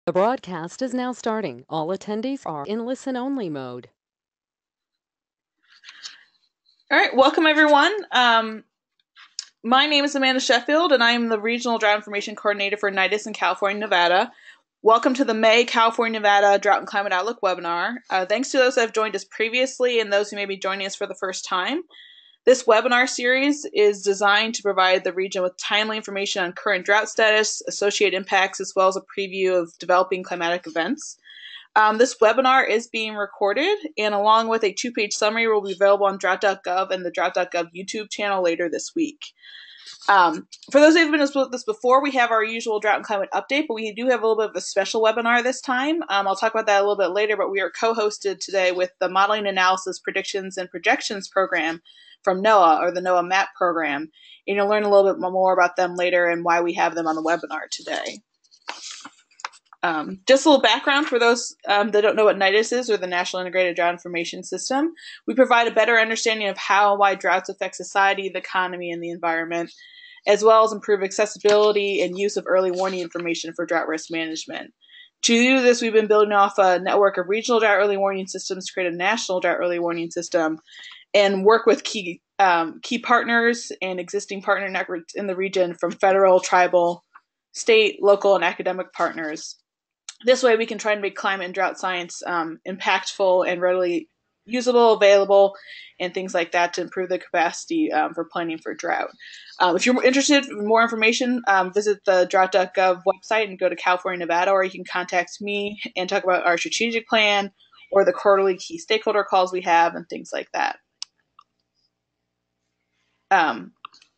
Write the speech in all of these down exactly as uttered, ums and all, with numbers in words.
The broadcast is now starting. All attendees are in listen-only mode. All right, welcome everyone. Um, my name is Amanda Sheffield, and I am the Regional Drought Information Coordinator for NIDIS in California, Nevada. Welcome to the May California, Nevada Drought and Climate Outlook webinar. Uh, thanks to those that have joined us previously and those who may be joining us for the first time. This webinar series is designed to provide the region with timely information on current drought status, associated impacts, as well as a preview of developing climatic events. Um, this webinar is being recorded, and along with a two-page summary will be available on drought dot gov and the drought dot gov YouTube channel later this week. Um, for those who have been with this before, we have our usual drought and climate update, but we do have a little bit of a special webinar this time. Um, I'll talk about that a little bit later, but we are co-hosted today with the Modeling Analysis, Predictions, and Projections program from NOAA, or the NOAA MAP program, and you'll learn a little bit more about them later and why we have them on the webinar today. Um, just a little background for those um, that don't know what NIDIS is, or the National Integrated Drought Information System. We provide a better understanding of how and why droughts affect society, the economy, and the environment, as well as improve accessibility and use of early warning information for drought risk management. To do this, we've been building off a network of regional drought early warning systems to create a national drought early warning system and work with key, um, key partners and existing partner networks in the region from federal, tribal, state, local, and academic partners. This way we can try and make climate and drought science um, impactful and readily usable, available, and things like that to improve the capacity um, for planning for drought. Um, if you're interested in more information, um, visit the drought dot gov website and go to California, Nevada, or you can contact me and talk about our strategic plan or the quarterly key stakeholder calls we have and things like that. Um,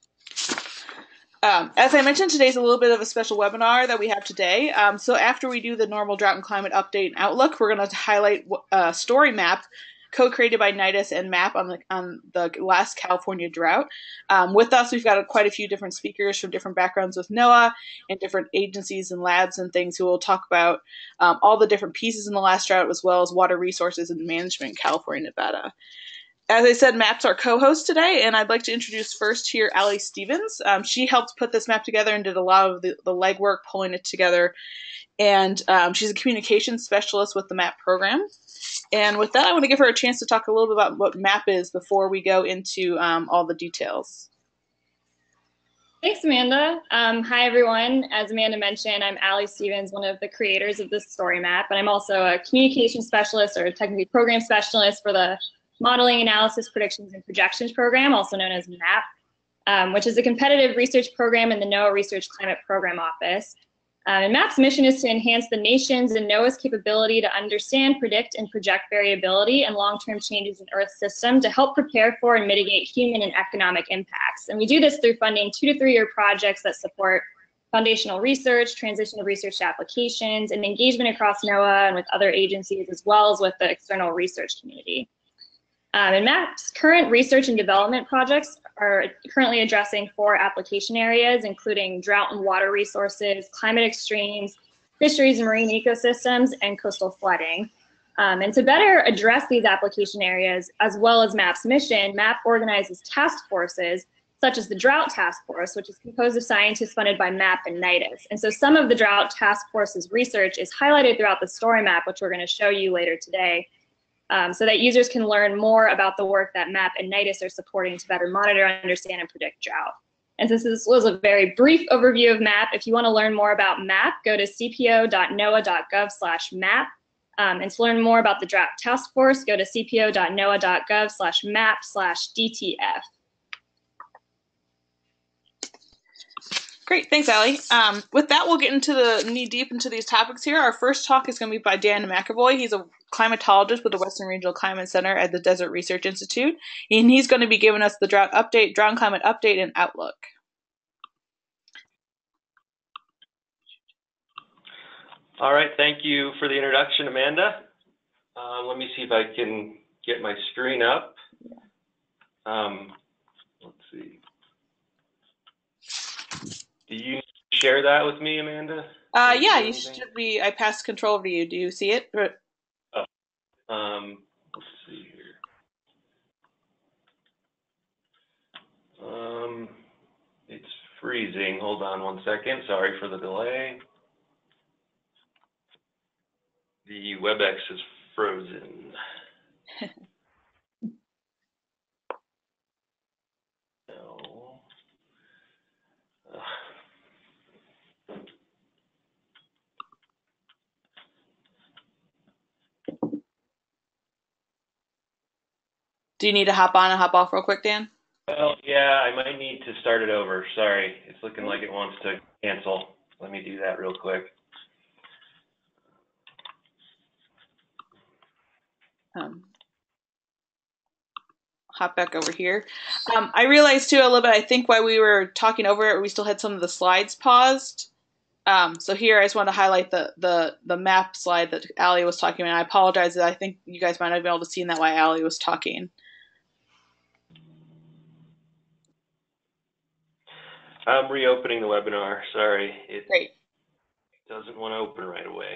Um, as I mentioned, today's a little bit of a special webinar that we have today. Um, so after we do the normal drought and climate update and outlook, we're going to highlight a story map co-created by NIDIS and MAP on the on the last California drought. Um, with us, we've got a, quite a few different speakers from different backgrounds with NOAA and different agencies and labs and things who will talk about um, all the different pieces in the last drought, as well as water resources and management in California, Nevada. As I said, MAP's our co-host today, and I'd like to introduce first here Allie Stevens. Um, she helped put this map together and did a lot of the, the legwork pulling it together. And um, she's a communications specialist with the MAP program. And with that, I want to give her a chance to talk a little bit about what MAP is before we go into um, all the details. Thanks, Amanda. Um, hi, everyone. As Amanda mentioned, I'm Allie Stevens, one of the creators of this story map, and I'm also a communication specialist, or technically program specialist, for the Modeling, Analysis, Predictions, and Projections program, also known as MAP, um, which is a competitive research program in the NOAA Research Climate Program Office. Um, and MAP's mission is to enhance the nation's and NOAA's capability to understand, predict, and project variability and long-term changes in Earth's system to help prepare for and mitigate human and economic impacts. And we do this through funding two to three-year projects that support foundational research, transition to research applications, and engagement across NOAA and with other agencies, as well as with the external research community. Um, and MAP's current research and development projects are currently addressing four application areas, including drought and water resources, climate extremes, fisheries and marine ecosystems, and coastal flooding. Um, and to better address these application areas, as well as MAP's mission, MAP organizes task forces, such as the Drought Task Force, which is composed of scientists funded by MAP and NIDIS. And so some of the Drought Task Force's research is highlighted throughout the story map, which we're going to show you later today. Um, so that users can learn more about the work that MAP and NIDIS are supporting to better monitor, understand, and predict drought. And since this was a very brief overview of MAP, if you want to learn more about MAP, go to c p o dot noaa dot gov slash map. Um, and to learn more about the Drought Task Force, go to c p o dot noaa dot gov slash map slash d t f. Great, thanks, Allie. Um, with that, we'll get into the knee deep into these topics here. Our first talk is going to be by Dan McAvoy. He's a climatologist with the Western Regional Climate Center at the Desert Research Institute, and he's going to be giving us the drought update, drought and climate update, and outlook. All right, thank you for the introduction, Amanda. Uh, let me see if I can get my screen up. Um, let's see. Do you share that with me, Amanda? Uh, yeah, you should be. I passed control over to you. Do you see it? Oh, um, let's see here. Um, it's freezing. Hold on one second. Sorry for the delay. The WebEx is frozen. No. Ugh. Do you need to hop on and hop off real quick, Dan? Well, yeah, I might need to start it over. Sorry, it's looking like it wants to cancel. Let me do that real quick. Um, hop back over here. Um, I realized too a little bit, I think while we were talking over it, we still had some of the slides paused. Um, so here I just wanted to highlight the, the, the map slide that Allie was talking about. I apologize that I think you guys might not have been able to see that while Allie was talking. I'm reopening the webinar. Sorry, it Great. doesn't want to open right away.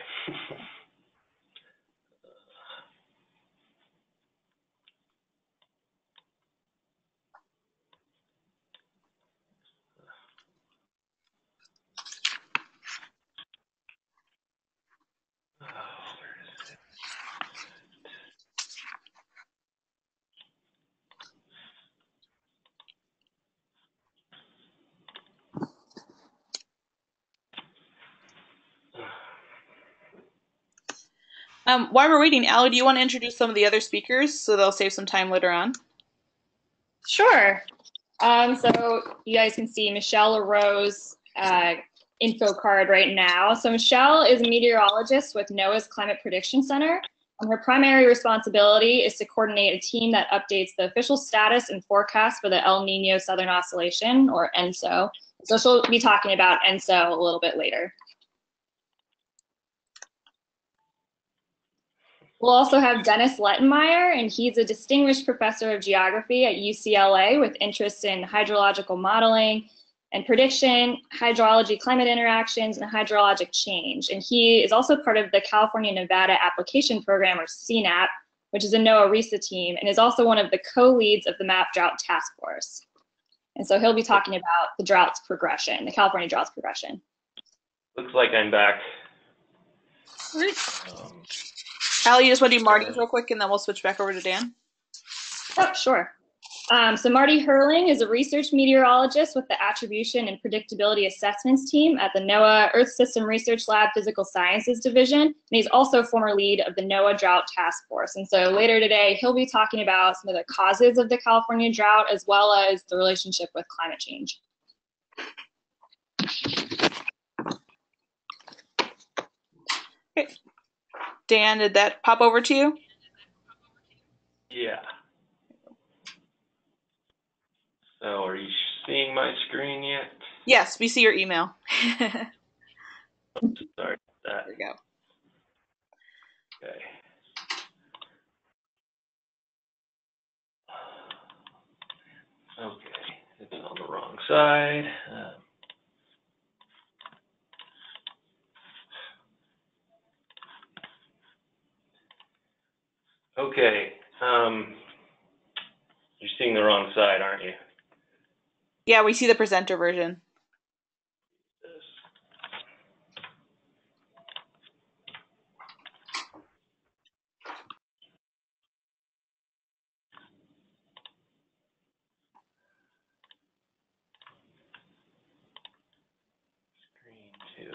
Um, while we're waiting, Allie, do you want to introduce some of the other speakers so they'll save some time later on? Sure. Um, so you guys can see Michelle LaRose uh, info card right now. So Michelle is a meteorologist with NOAA's Climate Prediction Center. And her primary responsibility is to coordinate a team that updates the official status and forecast for the El Nino Southern Oscillation, or ENSO. So she'll be talking about ENSO a little bit later. We'll also have Dennis Lettenmeyer, and he's a distinguished professor of geography at U C L A with interests in hydrological modeling and prediction, hydrology, climate interactions, and hydrologic change. And he is also part of the California-Nevada Application Program, or C NAP, which is a NOAA RISA team, and is also one of the co-leads of the MAP Drought Task Force. And so he'll be talking about the drought's progression, the California drought's progression. Looks like I'm back. Um, Allie, you just want to do Marty's real quick, and then we'll switch back over to Dan? Oh, sure. Um, so Marty Hurling is a research meteorologist with the Attribution and Predictability Assessments team at the NOAA Earth System Research Lab Physical Sciences Division, and he's also former lead of the NOAA Drought Task Force. And so later today, he'll be talking about some of the causes of the California drought, as well as the relationship with climate change. Okay. Dan, did that pop over to you? yeah. So are you seeing my screen yet? Yes, we see your email. Sorry about that. There we go. Okay. Okay, it's on the wrong side. Uh, okay, um, you're seeing the wrong side, aren't you? Yeah, we see the presenter version. Screen two.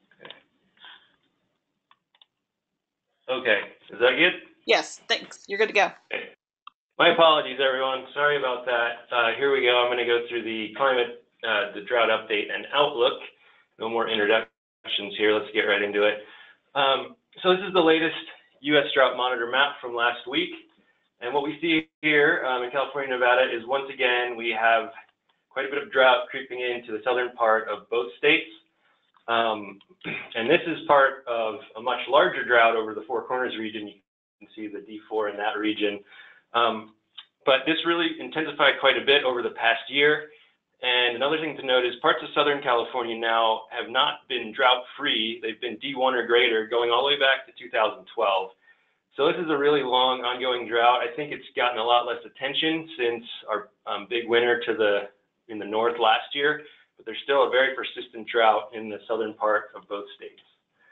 Okay. Okay, is that good? Yes, thanks. You're good to go. Okay. My apologies, everyone. Sorry about that. Uh, here we go. I'm going to go through the climate, uh, the drought update and outlook. No more introductions here. Let's get right into it. Um, so this is the latest U S Drought Monitor map from last week. And what we see here um, in California, Nevada is once again, we have quite a bit of drought creeping into the southern part of both states. Um, and this is part of a much larger drought over the Four Corners region. You can see the D four in that region. Um, but this really intensified quite a bit over the past year. And another thing to note is parts of Southern California now have not been drought-free. They've been D one or greater going all the way back to two thousand twelve. So this is a really long ongoing drought. I think it's gotten a lot less attention since our um, big winter to the in the north last year, but there's still a very persistent drought in the southern part of both states.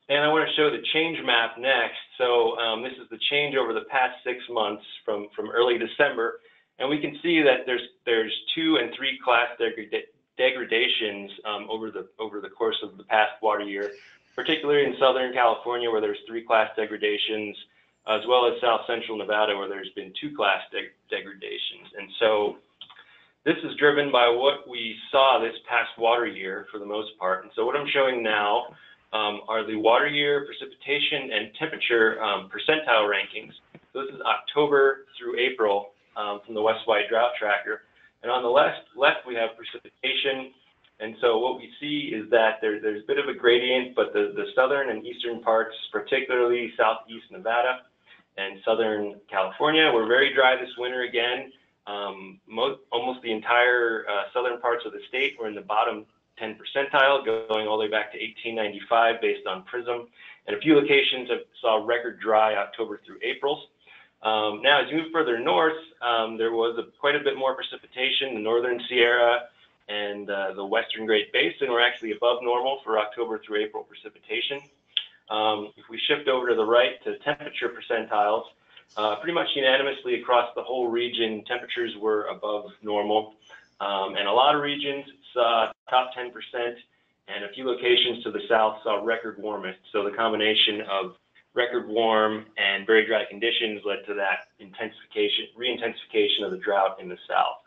And I want to show the change map next. So um, this is the change over the past six months from, from early December. And we can see that there's, there's two and three class degrada degradations um, over, the, over the course of the past water year, particularly in Southern California, where there's three class degradations, as well as South Central Nevada, where there's been two class de degradations. And so this is driven by what we saw this past water year for the most part. And so what I'm showing now um, are the water year precipitation and temperature um, percentile rankings. So this is October through April um, from the West-Wide Drought Tracker. And on the left, left we have precipitation. And so what we see is that there, there's a bit of a gradient, but the, the southern and eastern parts, particularly southeast Nevada and southern California, were very dry this winter again. Um, most, almost the entire uh, southern parts of the state were in the bottom ten percentile, going all the way back to eighteen ninety-five based on PRISM. And a few locations have, saw record dry October through April. Um, now, as you move further north, um, there was a, quite a bit more precipitation. The northern Sierra and uh, the western Great Basin were actually above normal for October through April precipitation. Um, if we shift over to the right to temperature percentiles, uh, pretty much unanimously across the whole region, temperatures were above normal. Um, and a lot of regions saw top ten percent, and a few locations to the south saw record warmest. So the combination of record warm and very dry conditions led to that intensification, re-intensification of the drought in the south.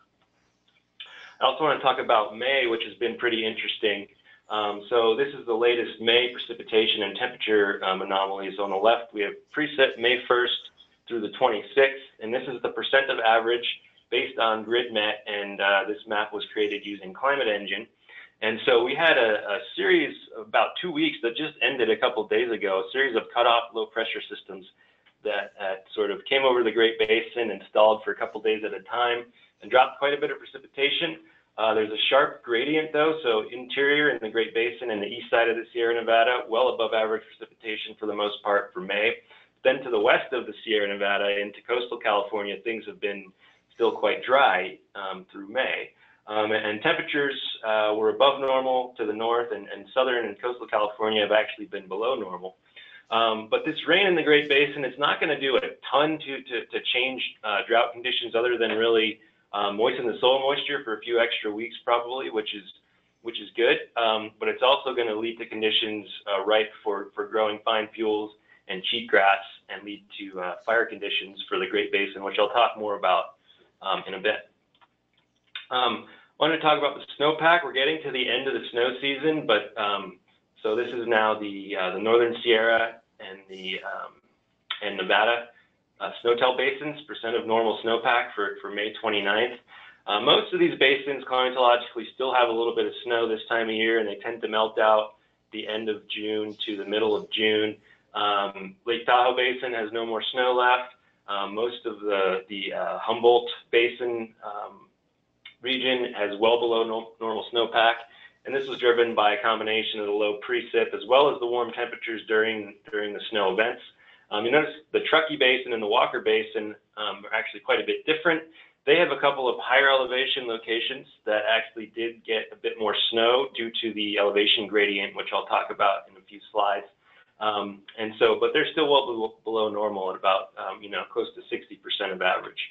I also want to talk about May, which has been pretty interesting. Um, so this is the latest May precipitation and temperature um, anomalies. On the left, we have preset May first through the twenty-sixth, and this is the percent of average based on GridMet, and uh, this map was created using Climate Engine. And so we had a, a series, about two weeks, that just ended a couple of days ago, a series of cutoff low pressure systems that uh, sort of came over the Great Basin and stalled for a couple of days at a time and dropped quite a bit of precipitation. Uh, there's a sharp gradient though, so interior in the Great Basin and the east side of the Sierra Nevada, well above average precipitation for the most part for May. Then to the west of the Sierra Nevada into coastal California, things have been still quite dry um, through May. Um, and temperatures uh, were above normal to the north, and, and southern and coastal California have actually been below normal. Um, but this rain in the Great Basin, it's not going to do a ton to, to, to change uh, drought conditions other than really um, moisten the soil moisture for a few extra weeks probably, which is, which is good. Um, but it's also going to lead to conditions uh, ripe for, for growing fine fuels and cheatgrass and lead to uh, fire conditions for the Great Basin, which I'll talk more about um, in a bit. Um, I wanted to talk about the snowpack. We're getting to the end of the snow season, but um, so this is now the uh, the northern Sierra and the um, and Nevada uh, snowtail basins, percent of normal snowpack for for May twenty-ninth. Uh, most of these basins climatologically still have a little bit of snow this time of year, and they tend to melt out the end of June to the middle of June. Um, Lake Tahoe Basin has no more snow left. Um, most of the the uh, Humboldt Basin um, region has well below no, normal snowpack, and this was driven by a combination of the low precip as well as the warm temperatures during during the snow events. Um, you notice the Truckee Basin and the Walker Basin um, are actually quite a bit different. They have a couple of higher elevation locations that actually did get a bit more snow due to the elevation gradient, which I'll talk about in a few slides. Um, and so, but they're still well below, below normal at about, um, you know, close to sixty percent of average.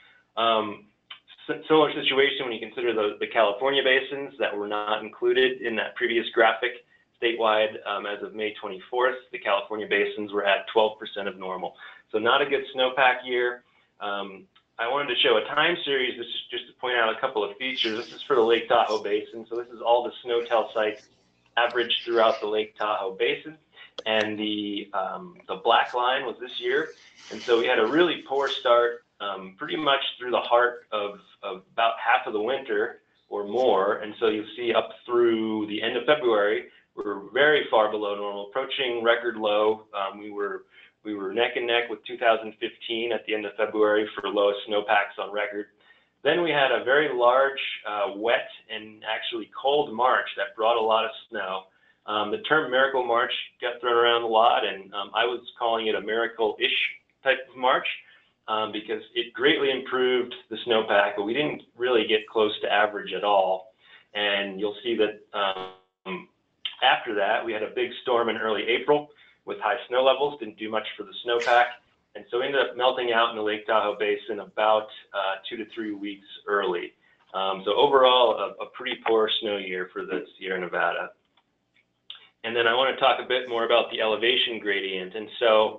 Um, Similar situation when you consider the, the California basins that were not included in that previous graphic. Statewide, um, as of May twenty-fourth, the California basins were at twelve percent of normal. So not a good snowpack year. Um, I wanted to show a time series. This is just to point out a couple of features. This is for the Lake Tahoe Basin. So this is all the snowtail sites averaged throughout the Lake Tahoe Basin. And the, um, the black line was this year. And so we had a really poor start Um, pretty much through the heart of, of about half of the winter or more. And so you see up through the end of February, we're very far below normal, approaching record low. Um, we were we were neck and neck with two thousand fifteen at the end of February for lowest snowpacks on record. Then we had a very large, uh, wet and actually cold March that brought a lot of snow. Um, the term Miracle March got thrown around a lot, and um, I was calling it a miracle-ish type of March. Um, because it greatly improved the snowpack, but we didn't really get close to average at all. And you'll see that um, after that, we had a big storm in early April. with high snow levels, didn't do much for the snowpack, and so ended up melting out in the Lake Tahoe Basin about uh, two to three weeks early. Um, so overall, a, a pretty poor snow year for the Sierra Nevada. And then I want to talk a bit more about the elevation gradient. And so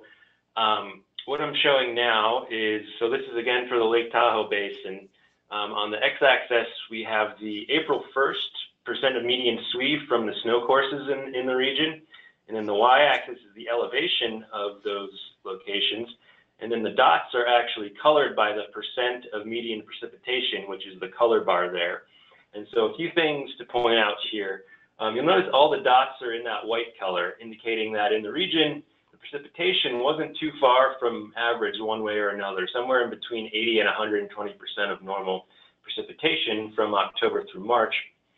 um, what I'm showing now is, so this is again for the Lake Tahoe Basin. Um, on the x-axis, we have the April first percent of median sweep from the snow courses in, in the region. And then the y-axis is the elevation of those locations. And then the dots are actually colored by the percent of median precipitation, which is the color bar there. And so a few things to point out here. Um, you'll notice all the dots are in that white color, indicating that in the region, the precipitation wasn't too far from average one way or another, somewhere in between eighty and one hundred twenty percent of normal precipitation from October through March.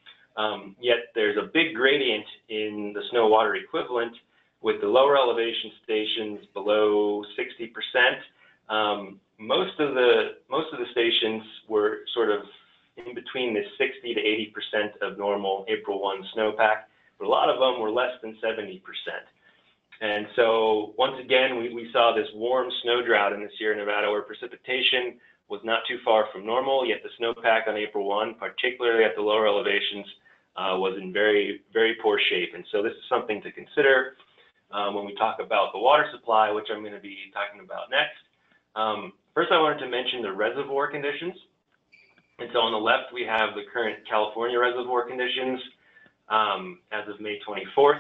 Um, yet there's a big gradient in the snow water equivalent, with the lower elevation stations below sixty percent. Um, most of the most of the stations were sort of in between the sixty to eighty percent of normal April first snowpack, but a lot of them were less than seventy percent. And so once again, we, we saw this warm snow drought in the Sierra Nevada where precipitation was not too far from normal, yet the snowpack on April first, particularly at the lower elevations, uh, was in very, very poor shape. And so this is something to consider um, when we talk about the water supply, which I'm going to be talking about next. Um, first, I wanted to mention the reservoir conditions. And so on the left, we have the current California reservoir conditions um, as of May twenty-fourth,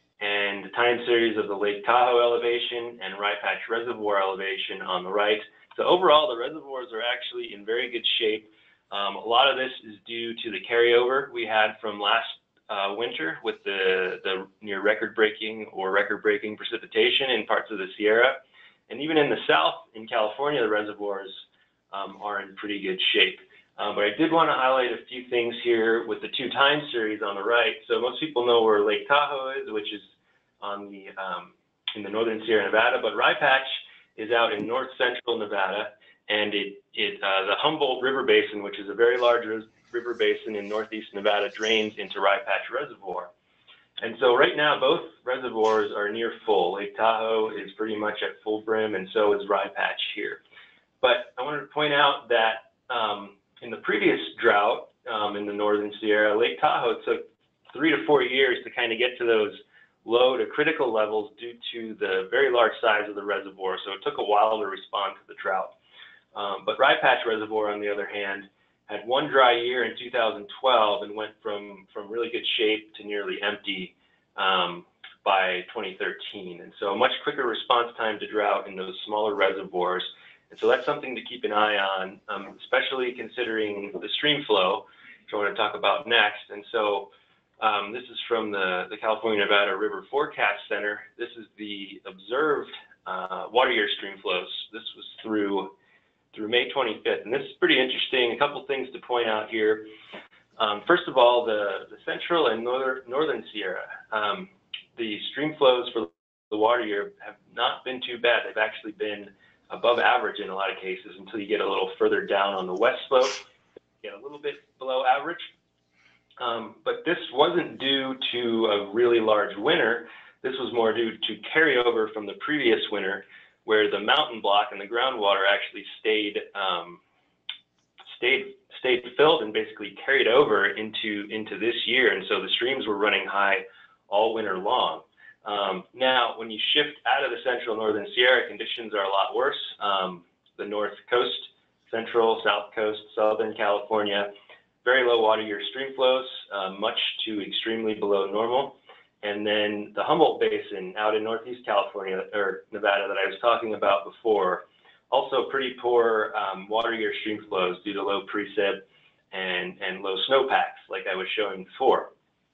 and the time series of the Lake Tahoe elevation and Rye Patch Reservoir elevation on the right. So overall, the reservoirs are actually in very good shape. Um, a lot of this is due to the carryover we had from last uh, winter with the, the near record-breaking or record-breaking precipitation in parts of the Sierra. And even in the south, in California, the reservoirs um, are in pretty good shape. Um, but I did want to highlight a few things here with the two time series on the right. So most people know where Lake Tahoe is, which is on the um, in the northern Sierra Nevada, but Rye Patch is out in north central Nevada, and it it uh, the Humboldt River Basin, which is a very large river basin in northeast Nevada, drains into Rye Patch Reservoir. And so right now, both reservoirs are near full. Lake Tahoe is pretty much at full brim, and so is Rye Patch here. But I wanted to point out that um, in the previous drought um, in the northern Sierra, Lake Tahoe took three to four years to kind of get to those low to critical levels due to the very large size of the reservoir. So it took a while to respond to the drought. Um, but Rye Patch Reservoir, on the other hand, had one dry year in two thousand twelve and went from, from really good shape to nearly empty um, by twenty thirteen. And so a much quicker response time to drought in those smaller reservoirs. And so that's something to keep an eye on, um, especially considering the stream flow, which I want to talk about next. And so um, this is from the, the California Nevada River Forecast Center. This is the observed uh, water year stream flows. This was through through May twenty-fifth. And this is pretty interesting. A couple things to point out here. Um, first of all, the, the central and northern, northern Sierra, um, the stream flows for the water year have not been too bad. They've actually been above average in a lot of cases until you get a little further down on the west slope, get a little bit below average. Um, but this wasn't due to a really large winter. This was more due to carryover from the previous winter, where the mountain block and the groundwater actually stayed um, stayed stayed filled and basically carried over into into this year. And so the streams were running high all winter long. Um, now, when you shift out of the central northern Sierra, conditions are a lot worse. Um, the north coast, central, south coast, southern California, very low water year stream flows, uh, much to extremely below normal. And then the Humboldt Basin out in northeast California, or Nevada, that I was talking about before, also pretty poor um, water year stream flows due to low precip and, and low snowpacks, like I was showing before.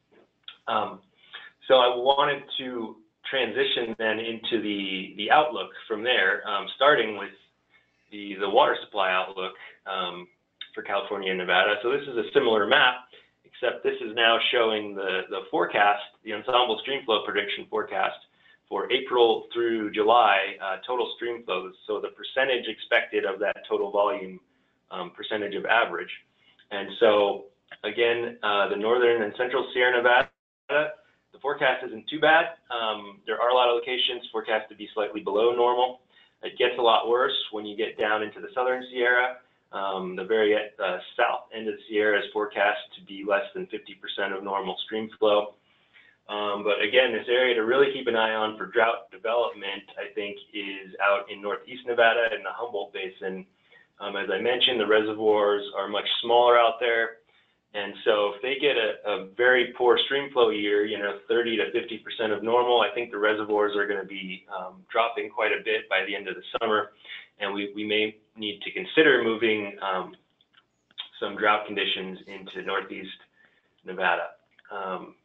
Um, So I wanted to transition then into the, the outlook from there, um, starting with the, the water supply outlook um, for California and Nevada. So this is a similar map, except this is now showing the, the forecast, the ensemble stream flow prediction forecast for April through July, uh, total stream flows. So the percentage expected of that total volume, um, percentage of average. And so again, uh, the northern and central Sierra Nevada, the forecast isn't too bad. Um, there are a lot of locations forecast to be slightly below normal. It gets a lot worse when you get down into the southern Sierra. Um, the very uh, south end of the Sierra is forecast to be less than fifty percent of normal stream flow. Um, but again, this area to really keep an eye on for drought development, I think, is out in northeast Nevada in the Humboldt Basin. Um, as I mentioned, the reservoirs are much smaller out there. And so if they get a, a very poor stream flow year, you know, thirty to fifty percent of normal, I think the reservoirs are going to be um, dropping quite a bit by the end of the summer. And we, we may need to consider moving um, some drought conditions into northeast Nevada. Um,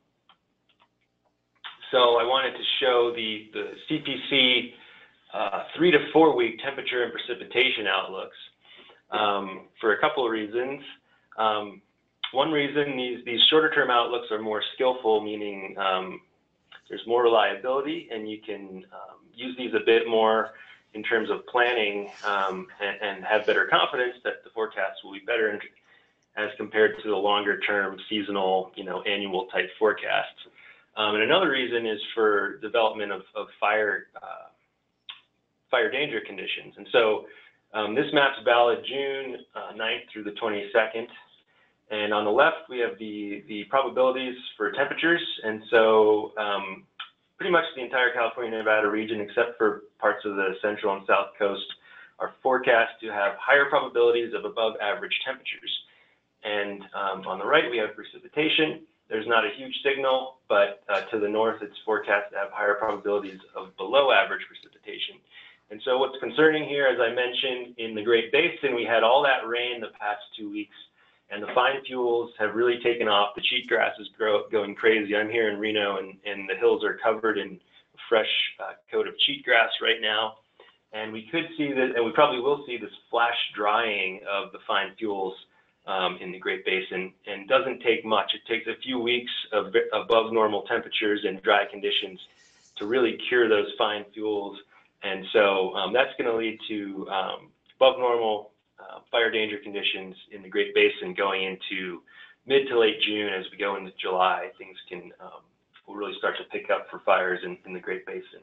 so I wanted to show the, the C P C uh, three to four week temperature and precipitation outlooks um, for a couple of reasons. Um, One reason these, these shorter term outlooks are more skillful, meaning um, there's more reliability and you can um, use these a bit more in terms of planning um, and, and have better confidence that the forecasts will be better in, as compared to the longer term seasonal, you know, annual type forecasts. Um, and another reason is for development of, of fire, uh, fire danger conditions. And so um, this map's valid June uh, ninth through the twenty-second. And on the left, we have the, the probabilities for temperatures. And so um, pretty much the entire California, Nevada region, except for parts of the central and south coast, are forecast to have higher probabilities of above average temperatures. And um, on the right, we have precipitation. There's not a huge signal, but uh, to the north, it's forecast to have higher probabilities of below average precipitation. And so what's concerning here, as I mentioned, in the Great Basin, we had all that rain the past two weeks. And the fine fuels have really taken off. The cheatgrass is grow, going crazy. I'm here in Reno, and, and the hills are covered in a fresh uh, coat of cheatgrass right now. And we could see that, and we probably will see this flash drying of the fine fuels um, in the Great Basin. And it doesn't take much. It takes a few weeks of above normal temperatures and dry conditions to really cure those fine fuels. And so um, that's going to lead to um, above normal Uh, fire danger conditions in the Great Basin going into mid to late June. As we go into July, things can um, will really start to pick up for fires in, in the Great Basin.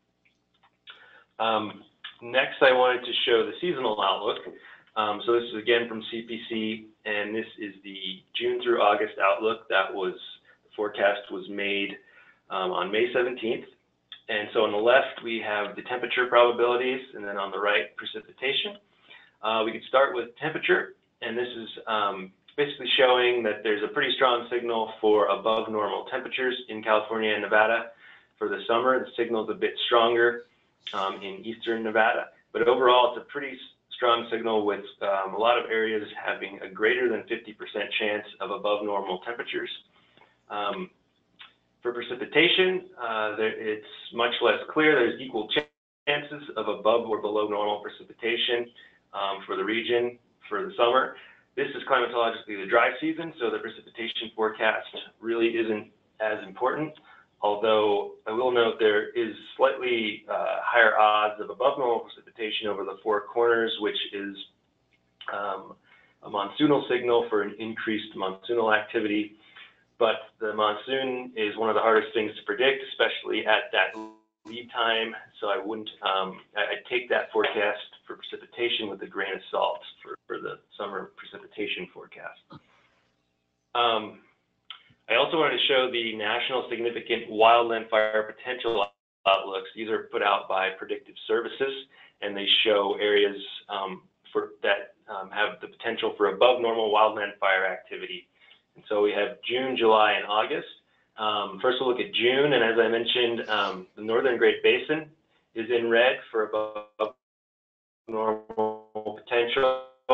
Um, next, I wanted to show the seasonal outlook. Um, so this is again from C P C, and this is the June through August outlook that was, the forecast was made um, on May seventeenth. And so on the left, we have the temperature probabilities, and then on the right, precipitation. Uh, we could start with temperature, and this is um, basically showing that there's a pretty strong signal for above normal temperatures in California and Nevada for the summer. The signal is a bit stronger um, in eastern Nevada, but overall it's a pretty strong signal with um, a lot of areas having a greater than fifty percent chance of above normal temperatures. Um, for precipitation, uh, there, it's much less clear. There's equal chances of above or below normal precipitation Um, for the region for the summer. This is climatologically the dry season, so the precipitation forecast really isn't as important, although I will note there is slightly uh, higher odds of above normal precipitation over the Four Corners, which is um, a monsoonal signal for an increased monsoonal activity. But the monsoon is one of the hardest things to predict, especially at that lead time, so I wouldn't, um, I, I'd take that forecast for precipitation with a grain of salt for, for the summer precipitation forecast. Um, I also wanted to show the National Significant Wildland Fire Potential Outlooks. These are put out by Predictive Services, and they show areas um, for, that um, have the potential for above normal wildland fire activity. And so we have June, July, and August. Um, first, we'll look at June, and as I mentioned, um, the Northern Great Basin is in red for above normal potential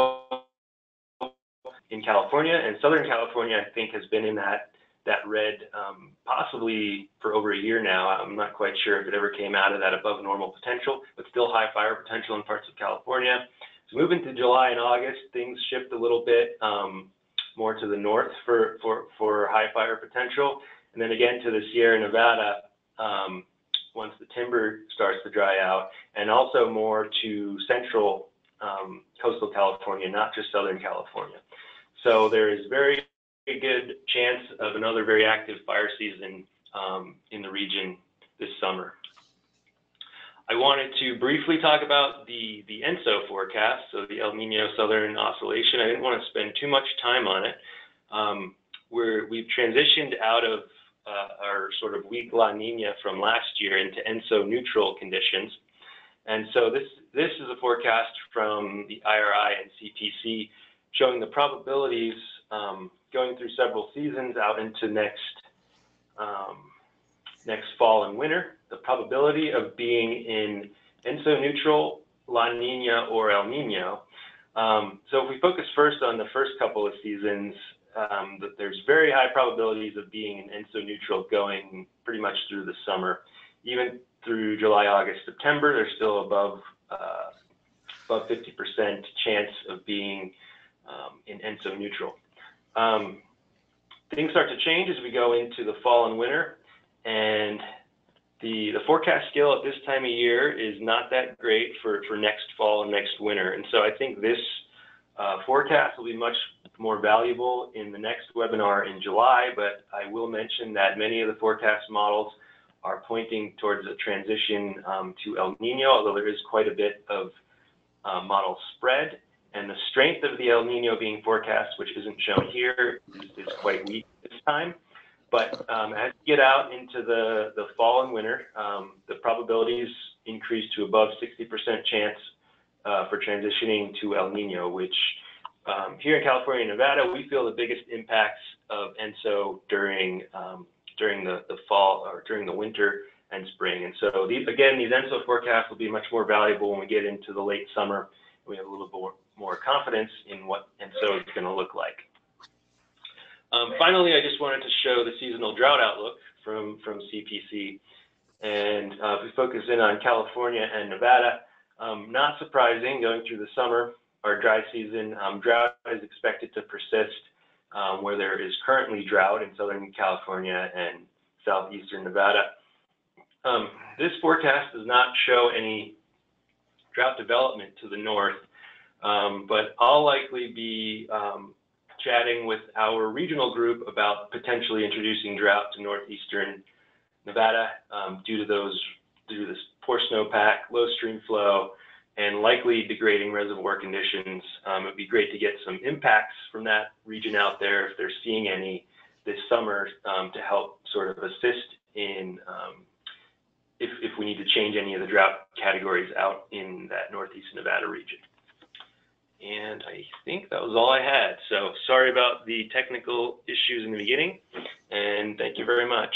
in California, and Southern California, I think, has been in that that red um, possibly for over a year now. I'm not quite sure if it ever came out of that above normal potential, but still high fire potential in parts of California. So moving to July and August, things shift a little bit um, more to the north for, for, for high fire potential. And then again to the Sierra Nevada um, once the timber starts to dry out, and also more to central um, coastal California, not just Southern California. So there is very good chance of another very active fire season um, in the region this summer. I wanted to briefly talk about the, the ENSO forecast, so the El Nino Southern Oscillation. I didn't want to spend too much time on it. Um, we're, we've transitioned out of uh, our sort of weak La Nina from last year into ENSO neutral conditions. And so this, this is a forecast from the I R I and C P C showing the probabilities um, going through several seasons out into next, um, next fall and winter, the probability of being in ENSO neutral, La Nina, or El Nino. Um, so if we focus first on the first couple of seasons, um, that there's very high probabilities of being in ENSO neutral going pretty much through the summer. Even through July, August, September, there's still above uh, above fifty percent chance of being um, in ENSO neutral. Um, things start to change as we go into the fall and winter, and the, the forecast scale at this time of year is not that great for, for next fall and next winter. And so I think this uh, forecast will be much more valuable in the next webinar in July, but I will mention that many of the forecast models are pointing towards a transition um, to El Nino, although there is quite a bit of uh, model spread. And the strength of the El Nino being forecast, which isn't shown here, is, is quite weak this time. But um, as you get out into the, the fall and winter, um, the probabilities increase to above sixty percent chance uh, for transitioning to El Nino, which um, here in California and Nevada, we feel the biggest impacts of ENSO during um, during the, the fall or during the winter and spring. And so these, again, these ENSO forecasts will be much more valuable when we get into the late summer. We have a little more, more confidence in what ENSO is going to look like. Um, finally, I just wanted to show the seasonal drought outlook from, from C P C. And uh, if we focus in on California and Nevada, um, not surprising, going through the summer, our dry season, um, drought is expected to persist um, where there is currently drought in Southern California and Southeastern Nevada. Um, this forecast does not show any drought development to the north, um, but I'll likely be um, chatting with our regional group about potentially introducing drought to northeastern Nevada um, due to those, due to this poor snowpack, low stream flow, and likely degrading reservoir conditions. Um, it'd be great to get some impacts from that region out there if they're seeing any this summer um, to help sort of assist in um, if, if we need to change any of the drought categories out in that northeast Nevada region. And I think that was all I had. So sorry about the technical issues in the beginning, and thank you very much.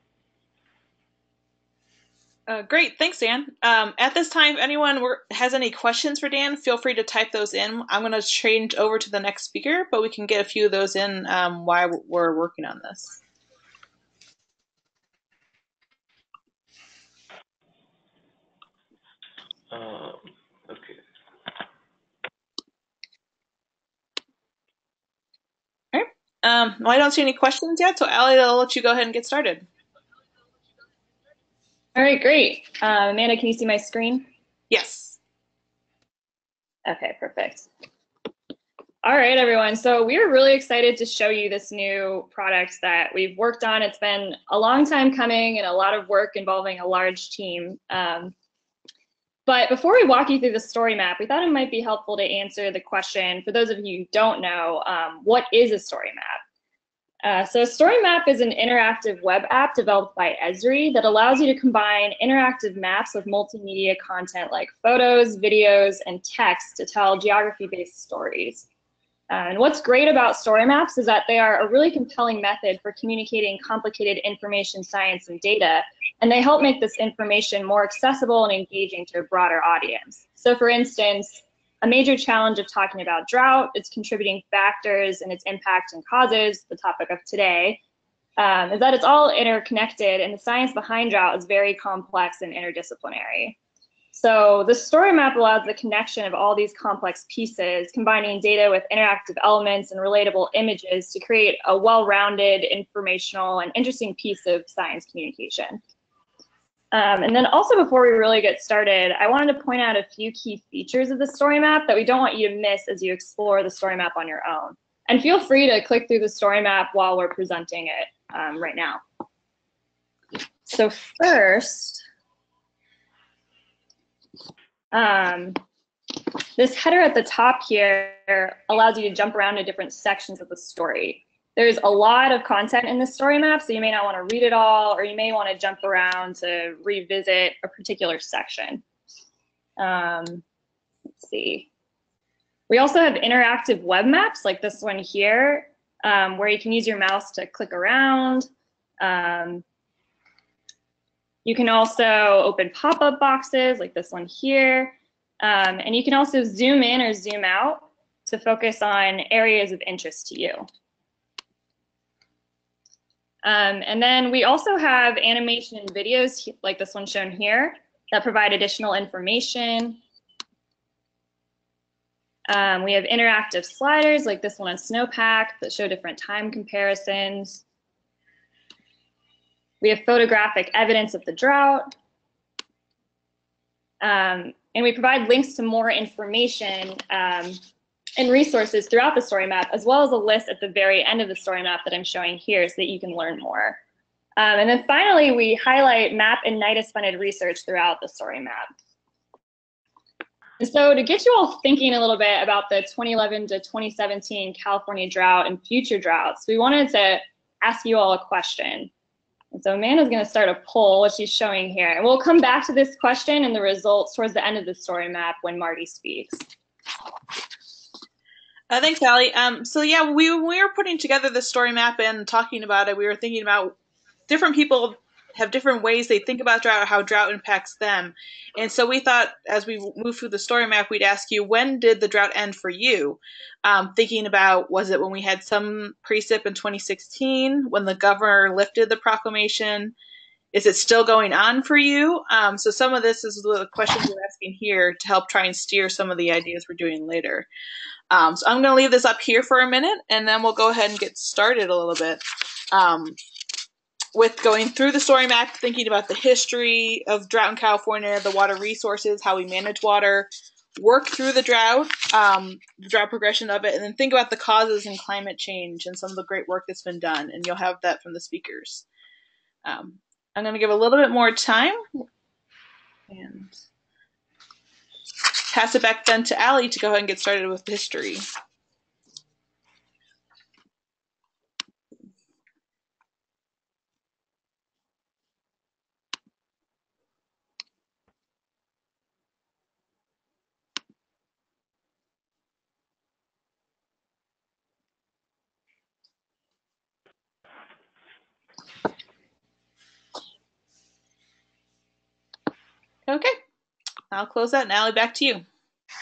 Uh, great, thanks, Dan. Um, at this time, if anyone were, has any questions for Dan, feel free to type those in. I'm going to change over to the next speaker, but we can get a few of those in um, while we're working on this. Um, okay. All right. Um, well, I don't see any questions yet, so Allie, I'll let you go ahead and get started. All right, great. Uh, Amanda, can you see my screen? Yes. Okay, perfect. All right, everyone. So we're really excited to show you this new product that we've worked on. It's been a long time coming and a lot of work involving a large team. Um, but before we walk you through the story map, we thought it might be helpful to answer the question, for those of you who don't know, um, what is a story map? Uh, so Story Map is an interactive web app developed by Esri that allows you to combine interactive maps with multimedia content like photos, videos, and text to tell geography-based stories. Uh, and what's great about story maps is that they are a really compelling method for communicating complicated information, science, and data, and they help make this information more accessible and engaging to a broader audience. So for instance, a major challenge of talking about drought, its contributing factors, and its impact and causes, the topic of today, um, is that it's all interconnected, and the science behind drought is very complex and interdisciplinary. So the story map allows the connection of all these complex pieces, combining data with interactive elements and relatable images to create a well-rounded, informational, and interesting piece of science communication. Um, and then also, before we really get started, I wanted to point out a few key features of the story map that we don't want you to miss as you explore the story map on your own. And feel free to click through the story map while we're presenting it um, right now. so first, um, this header at the top here allows you to jump around to different sections of the story. There's a lot of content in this story map, so you may not want to read it all, or you may want to jump around to revisit a particular section. Um, let's see. We also have interactive web maps like this one here, um, where you can use your mouse to click around. Um, you can also open pop-up boxes like this one here. Um, and you can also zoom in or zoom out to focus on areas of interest to you. Um, and then we also have animation and videos like this one shown here that provide additional information. Um, we have interactive sliders like this one on Snowpack that show different time comparisons. We have photographic evidence of the drought. Um, and we provide links to more information um, and resources throughout the story map, as well as a list at the very end of the story map that I'm showing here so that you can learn more. Um, and then finally, we highlight MAP and NIDIS funded research throughout the story map. And so to get you all thinking a little bit about the twenty eleven to twenty seventeen California drought and future droughts, we wanted to ask you all a question. And so Amanda's going to start a poll, which she's showing here. And we'll come back to this question and the results towards the end of the story map when Marty speaks. Uh, thanks, Allie. Um, so yeah, we, when we were putting together the story map and talking about it, we were thinking about different people have different ways they think about drought, how drought impacts them. And so we thought as we move through the story map, we'd ask you, when did the drought end for you? Um, thinking about, was it when we had some precip in twenty sixteen, when the governor lifted the proclamation? Is it still going on for you? Um, so some of this is the questions we're asking here to help try and steer some of the ideas we're doing later. Um, so I'm going to leave this up here for a minute, and then we'll go ahead and get started a little bit. Um, with going through the story map, thinking about the history of drought in California, the water resources, how we manage water, work through the drought, um, the drought progression of it, and then think about the causes and climate change and some of the great work that's been done, and you'll have that from the speakers. Um, I'm going to give a little bit more time and pass it back then to Allie to go ahead and get started with history. Okay, I'll close that, and Allie, back to you.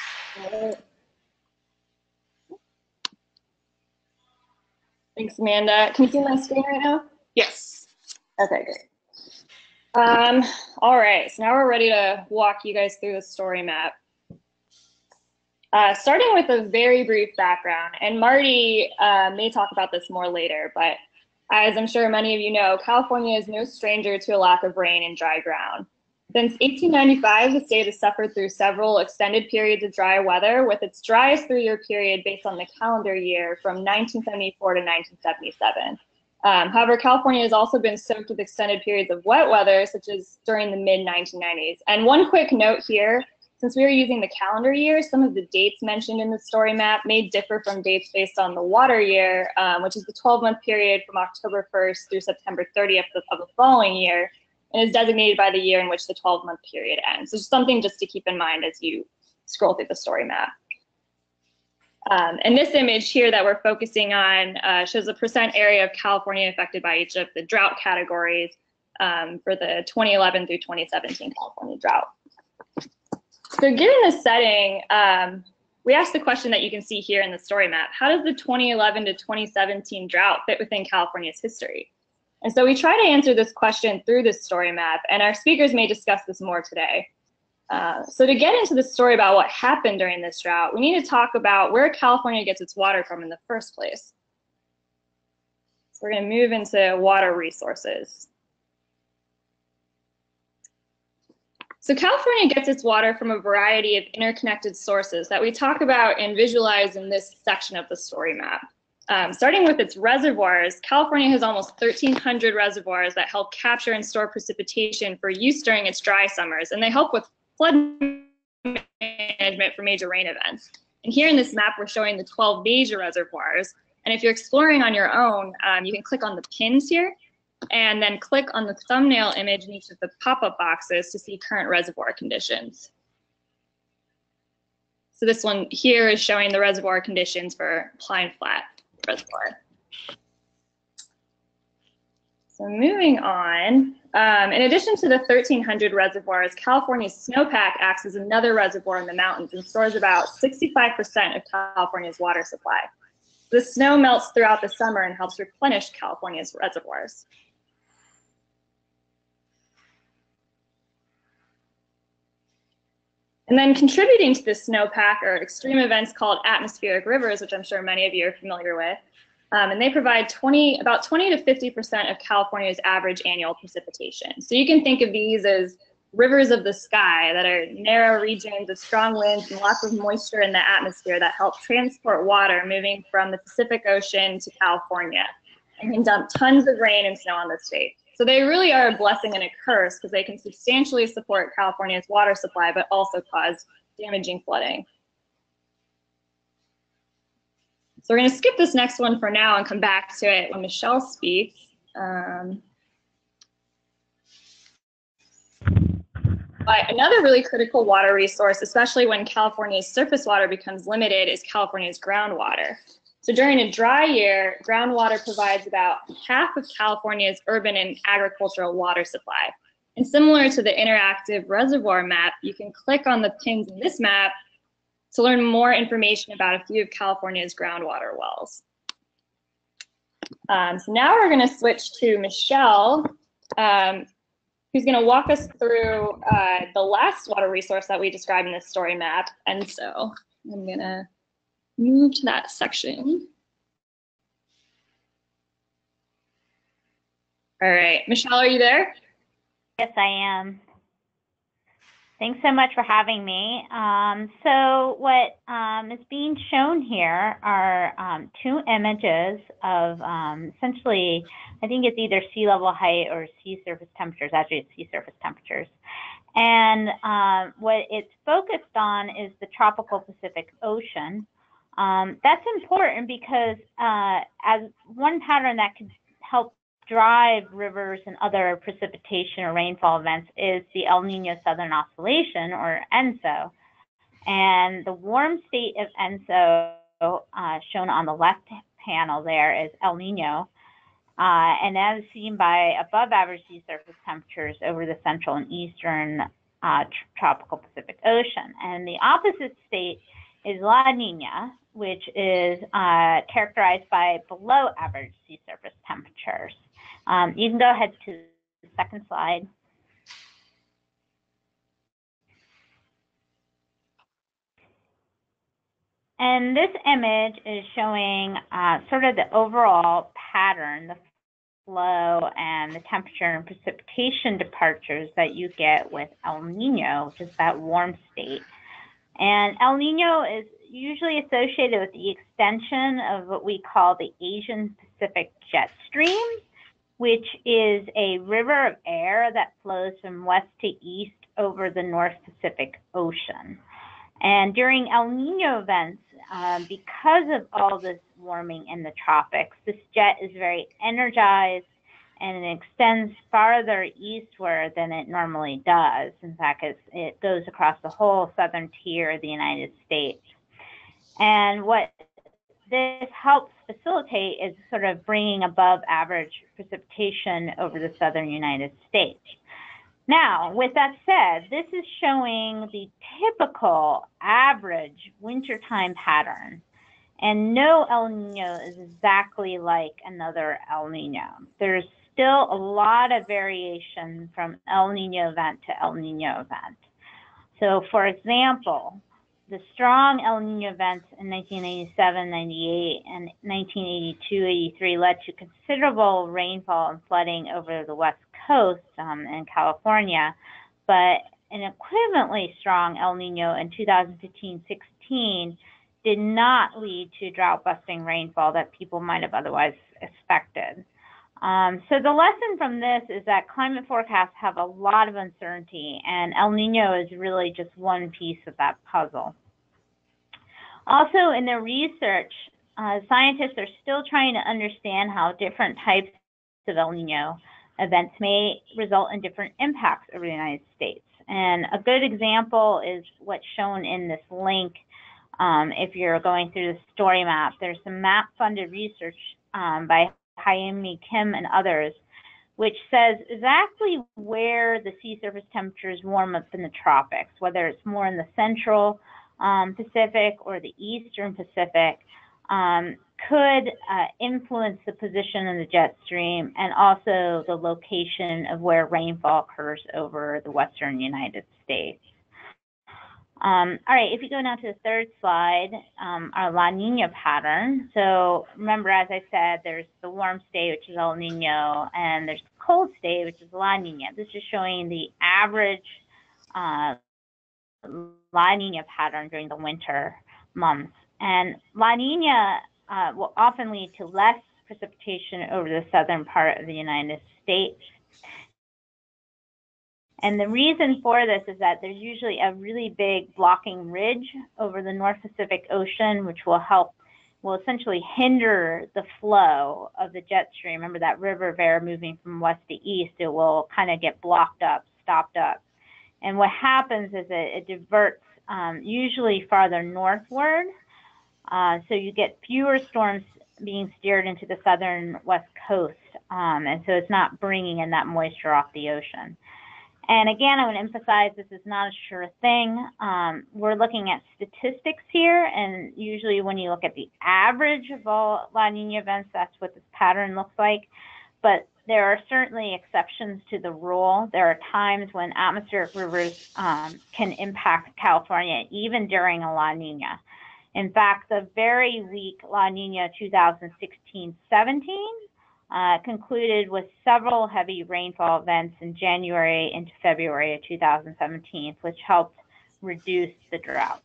Thanks, Amanda. Can you see my screen right now? Yes. Okay, great. Um, all right, so now we're ready to walk you guys through the story map. Uh, starting with a very brief background, and Marty uh, may talk about this more later, but as I'm sure many of you know, California is no stranger to a lack of rain and dry ground. Since eighteen ninety-five, the state has suffered through several extended periods of dry weather, with its driest three-year period based on the calendar year from nineteen seventy-four to nineteen seventy-seven. Um, however, California has also been soaked with extended periods of wet weather, such as during the mid nineteen nineties. And one quick note here, since we are using the calendar year, some of the dates mentioned in the story map may differ from dates based on the water year, um, which is the twelve-month period from October first through September thirtieth of, of the following year, and is designated by the year in which the twelve-month period ends. So just something just to keep in mind as you scroll through the story map. Um, and this image here that we're focusing on uh, shows the percent area of California affected by each of the drought categories um, for the twenty eleven through twenty seventeen California drought. So given this setting, um, we asked the question that you can see here in the story map: how does the twenty eleven to twenty seventeen drought fit within California's history? And so we try to answer this question through this story map, and our speakers may discuss this more today. Uh, so to get into the story about what happened during this drought, we need to talk about where California gets its water from in the first place. So we're going to move into water resources. So California gets its water from a variety of interconnected sources that we talk about and visualize in this section of the story map. Um, starting with its reservoirs, California has almost thirteen hundred reservoirs that help capture and store precipitation for use during its dry summers, and they help with flood management for major rain events. And here in this map, we're showing the twelve major reservoirs. And if you're exploring on your own, um, you can click on the pins here, and then click on the thumbnail image in each of the pop-up boxes to see current reservoir conditions. So this one here is showing the reservoir conditions for Pine Flat Reservoir. So moving on, um, in addition to the thirteen hundred reservoirs, California's snowpack acts as another reservoir in the mountains and stores about sixty-five percent of California's water supply. The snow melts throughout the summer and helps replenish California's reservoirs. And then contributing to this snowpack are extreme events called atmospheric rivers, which I'm sure many of you are familiar with. Um, and they provide twenty, about twenty to fifty percent of California's average annual precipitation. So you can think of these as rivers of the sky that are narrow regions of strong winds and lots of moisture in the atmosphere that help transport water moving from the Pacific Ocean to California and can dump tons of rain and snow on the state. So they really are a blessing and a curse because they can substantially support California's water supply, but also cause damaging flooding. So we're going to skip this next one for now and come back to it when Michelle speaks. Um, but another really critical water resource, especially when California's surface water becomes limited, is California's groundwater. So during a dry year, groundwater provides about half of California's urban and agricultural water supply. And similar to the interactive reservoir map, you can click on the pins in this map to learn more information about a few of California's groundwater wells. Um, so now we're going to switch to Michelle, um, who's going to walk us through uh, the last water resource that we described in this story map. And so I'm going to move to that section. All right, Michelle, are you there? Yes, I am. Thanks so much for having me. Um, so what um, is being shown here are um, two images of um, essentially, I think it's either sea level height or sea surface temperatures, actually it's sea surface temperatures. And um, what it's focused on is the tropical Pacific Ocean. Um, that's important because uh, as one pattern that can help drive rivers and other precipitation or rainfall events is the El Nino Southern Oscillation, or ENSO. And the warm state of ENSO, uh, shown on the left panel there, is El Nino. Uh, and as seen by above average sea surface temperatures over the central and eastern uh, tr tropical Pacific Ocean. And the opposite state is La Nina, which is uh, characterized by below average sea surface temperatures. Um, you can go ahead to the second slide. And this image is showing uh, sort of the overall pattern, the flow and the temperature and precipitation departures that you get with El Nino, which is that warm state. And El Nino is usually associated with the extension of what we call the Asian Pacific Jet Stream, which is a river of air that flows from west to east over the North Pacific Ocean. And during El Nino events, um, because of all this warming in the tropics, this jet is very energized and it extends farther eastward than it normally does. In fact, it's, it goes across the whole southern tier of the United States. And what this helps facilitate is sort of bringing above average precipitation over the southern United States. Now, with that said, this is showing the typical average wintertime pattern. And no El Nino is exactly like another El Nino. There's still a lot of variation from El Nino event to El Nino event. So, for example, the strong El Nino events in nineteen eighty-seven, ninety-eight, and nineteen eighty-two, eighty-three led to considerable rainfall and flooding over the West Coast um, in California, but an equivalently strong El Nino in two thousand fifteen, sixteen did not lead to drought-busting rainfall that people might have otherwise expected. Um, so the lesson from this is that climate forecasts have a lot of uncertainty, and El Nino is really just one piece of that puzzle. Also, in their research, uh, scientists are still trying to understand how different types of El Nino events may result in different impacts over the United States. And a good example is what's shown in this link. Um, if you're going through the story map, there's some map-funded research um, by Jaime Kim and others, which says exactly where the sea surface temperatures warm up in the tropics, whether it's more in the central um, Pacific or the eastern Pacific, um, could uh, influence the position of the jet stream and also the location of where rainfall occurs over the western United States. Um, all right, if you go now to the third slide, um, our La Nina pattern. So remember, as I said, there's the warm state, which is El Nino, and there's the cold state, which is La Nina. This is showing the average uh, La Nina pattern during the winter months. And La Nina uh, will often lead to less precipitation over the southern part of the United States. And the reason for this is that there's usually a really big blocking ridge over the North Pacific Ocean, which will help, will essentially hinder the flow of the jet stream. Remember that river there moving from west to east, it will kind of get blocked up, stopped up. And what happens is it, it diverts um, usually farther northward. Uh, so you get fewer storms being steered into the southern west coast. Um, and so it's not bringing in that moisture off the ocean. And again, I want to emphasize this is not a sure thing. Um, we're looking at statistics here, and usually when you look at the average of all La Nina events, that's what this pattern looks like. But there are certainly exceptions to the rule. There are times when atmospheric rivers um, can impact California even during a La Nina. In fact, the very weak La Nina two thousand sixteen seventeen Uh, concluded with several heavy rainfall events in January into February of two thousand seventeen, which helped reduce the drought.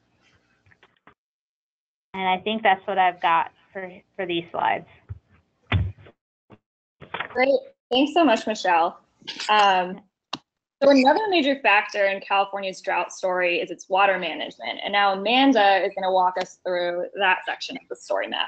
And I think that's what I've got for, for these slides. Great. Thanks so much, Michelle. Um, so another major factor in California's drought story is its water management. And now Amanda is going to walk us through that section of the story map.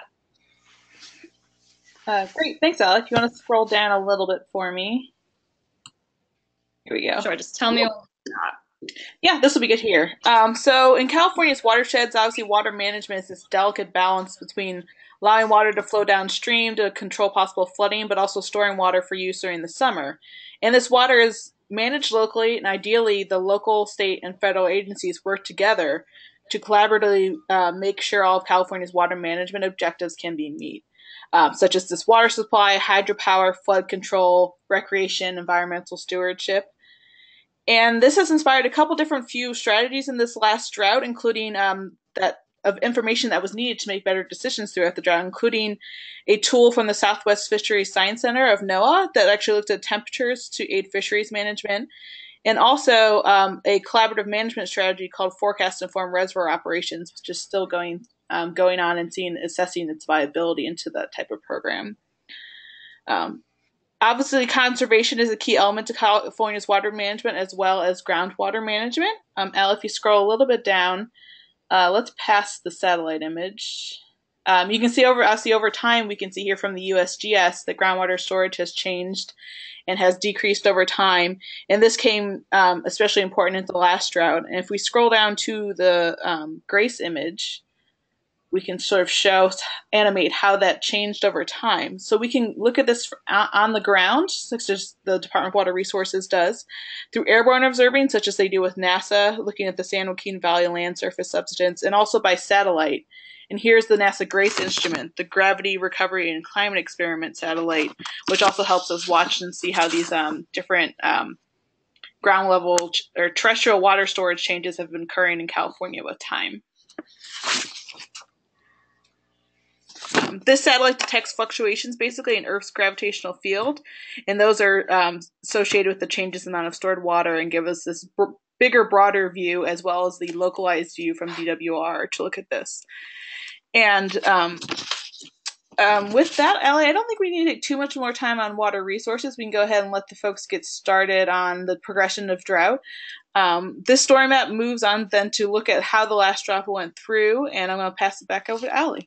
Uh, great, thanks, Alec. You want to scroll down a little bit for me? Here we go. Sure, just tell me when it's not. Yeah, this will be good here. Um, so in California's watersheds, obviously water management is this delicate balance between allowing water to flow downstream to control possible flooding, but also storing water for use during the summer. And this water is managed locally, and ideally the local, state, and federal agencies work together to collaboratively uh, make sure all of California's water management objectives can be met. Um, such as this water supply, hydropower, flood control, recreation, environmental stewardship. And this has inspired a couple different few strategies in this last drought, including um, that of information that was needed to make better decisions throughout the drought, including a tool from the Southwest Fisheries Science Center of NOAA that actually looked at temperatures to aid fisheries management, and also um, a collaborative management strategy called Forecast Informed Reservoir Operations, which is still going Um, going on and seeing, assessing its viability into that type of program. Um, obviously, conservation is a key element to California's water management as well as groundwater management. Um, Al, if you scroll a little bit down, uh, let's pass the satellite image. Um, you can see over, obviously over time, we can see here from the U S G S that groundwater storage has changed and has decreased over time. And this came um, especially important in the last drought. And if we scroll down to the um, Grace image, we can sort of show, animate how that changed over time. So we can look at this on the ground, such as the Department of Water Resources does, through airborne observing, such as they do with NASA, looking at the San Joaquin Valley land surface subsidence, and also by satellite. And here's the NASA GRACE instrument, the Gravity Recovery and Climate Experiment satellite, which also helps us watch and see how these um, different um, ground level or terrestrial water storage changes have been occurring in California with time. Um, this satellite detects fluctuations basically in Earth's gravitational field, and those are um, associated with the changes in the amount of stored water and give us this bigger, broader view as well as the localized view from D W R to look at this. And um, um, with that, Allie, I don't think we need to take too much more time on water resources. We can go ahead and let the folks get started on the progression of drought. Um, this story map moves on then to look at how the last drought went through, and I'm going to pass it back over to Allie.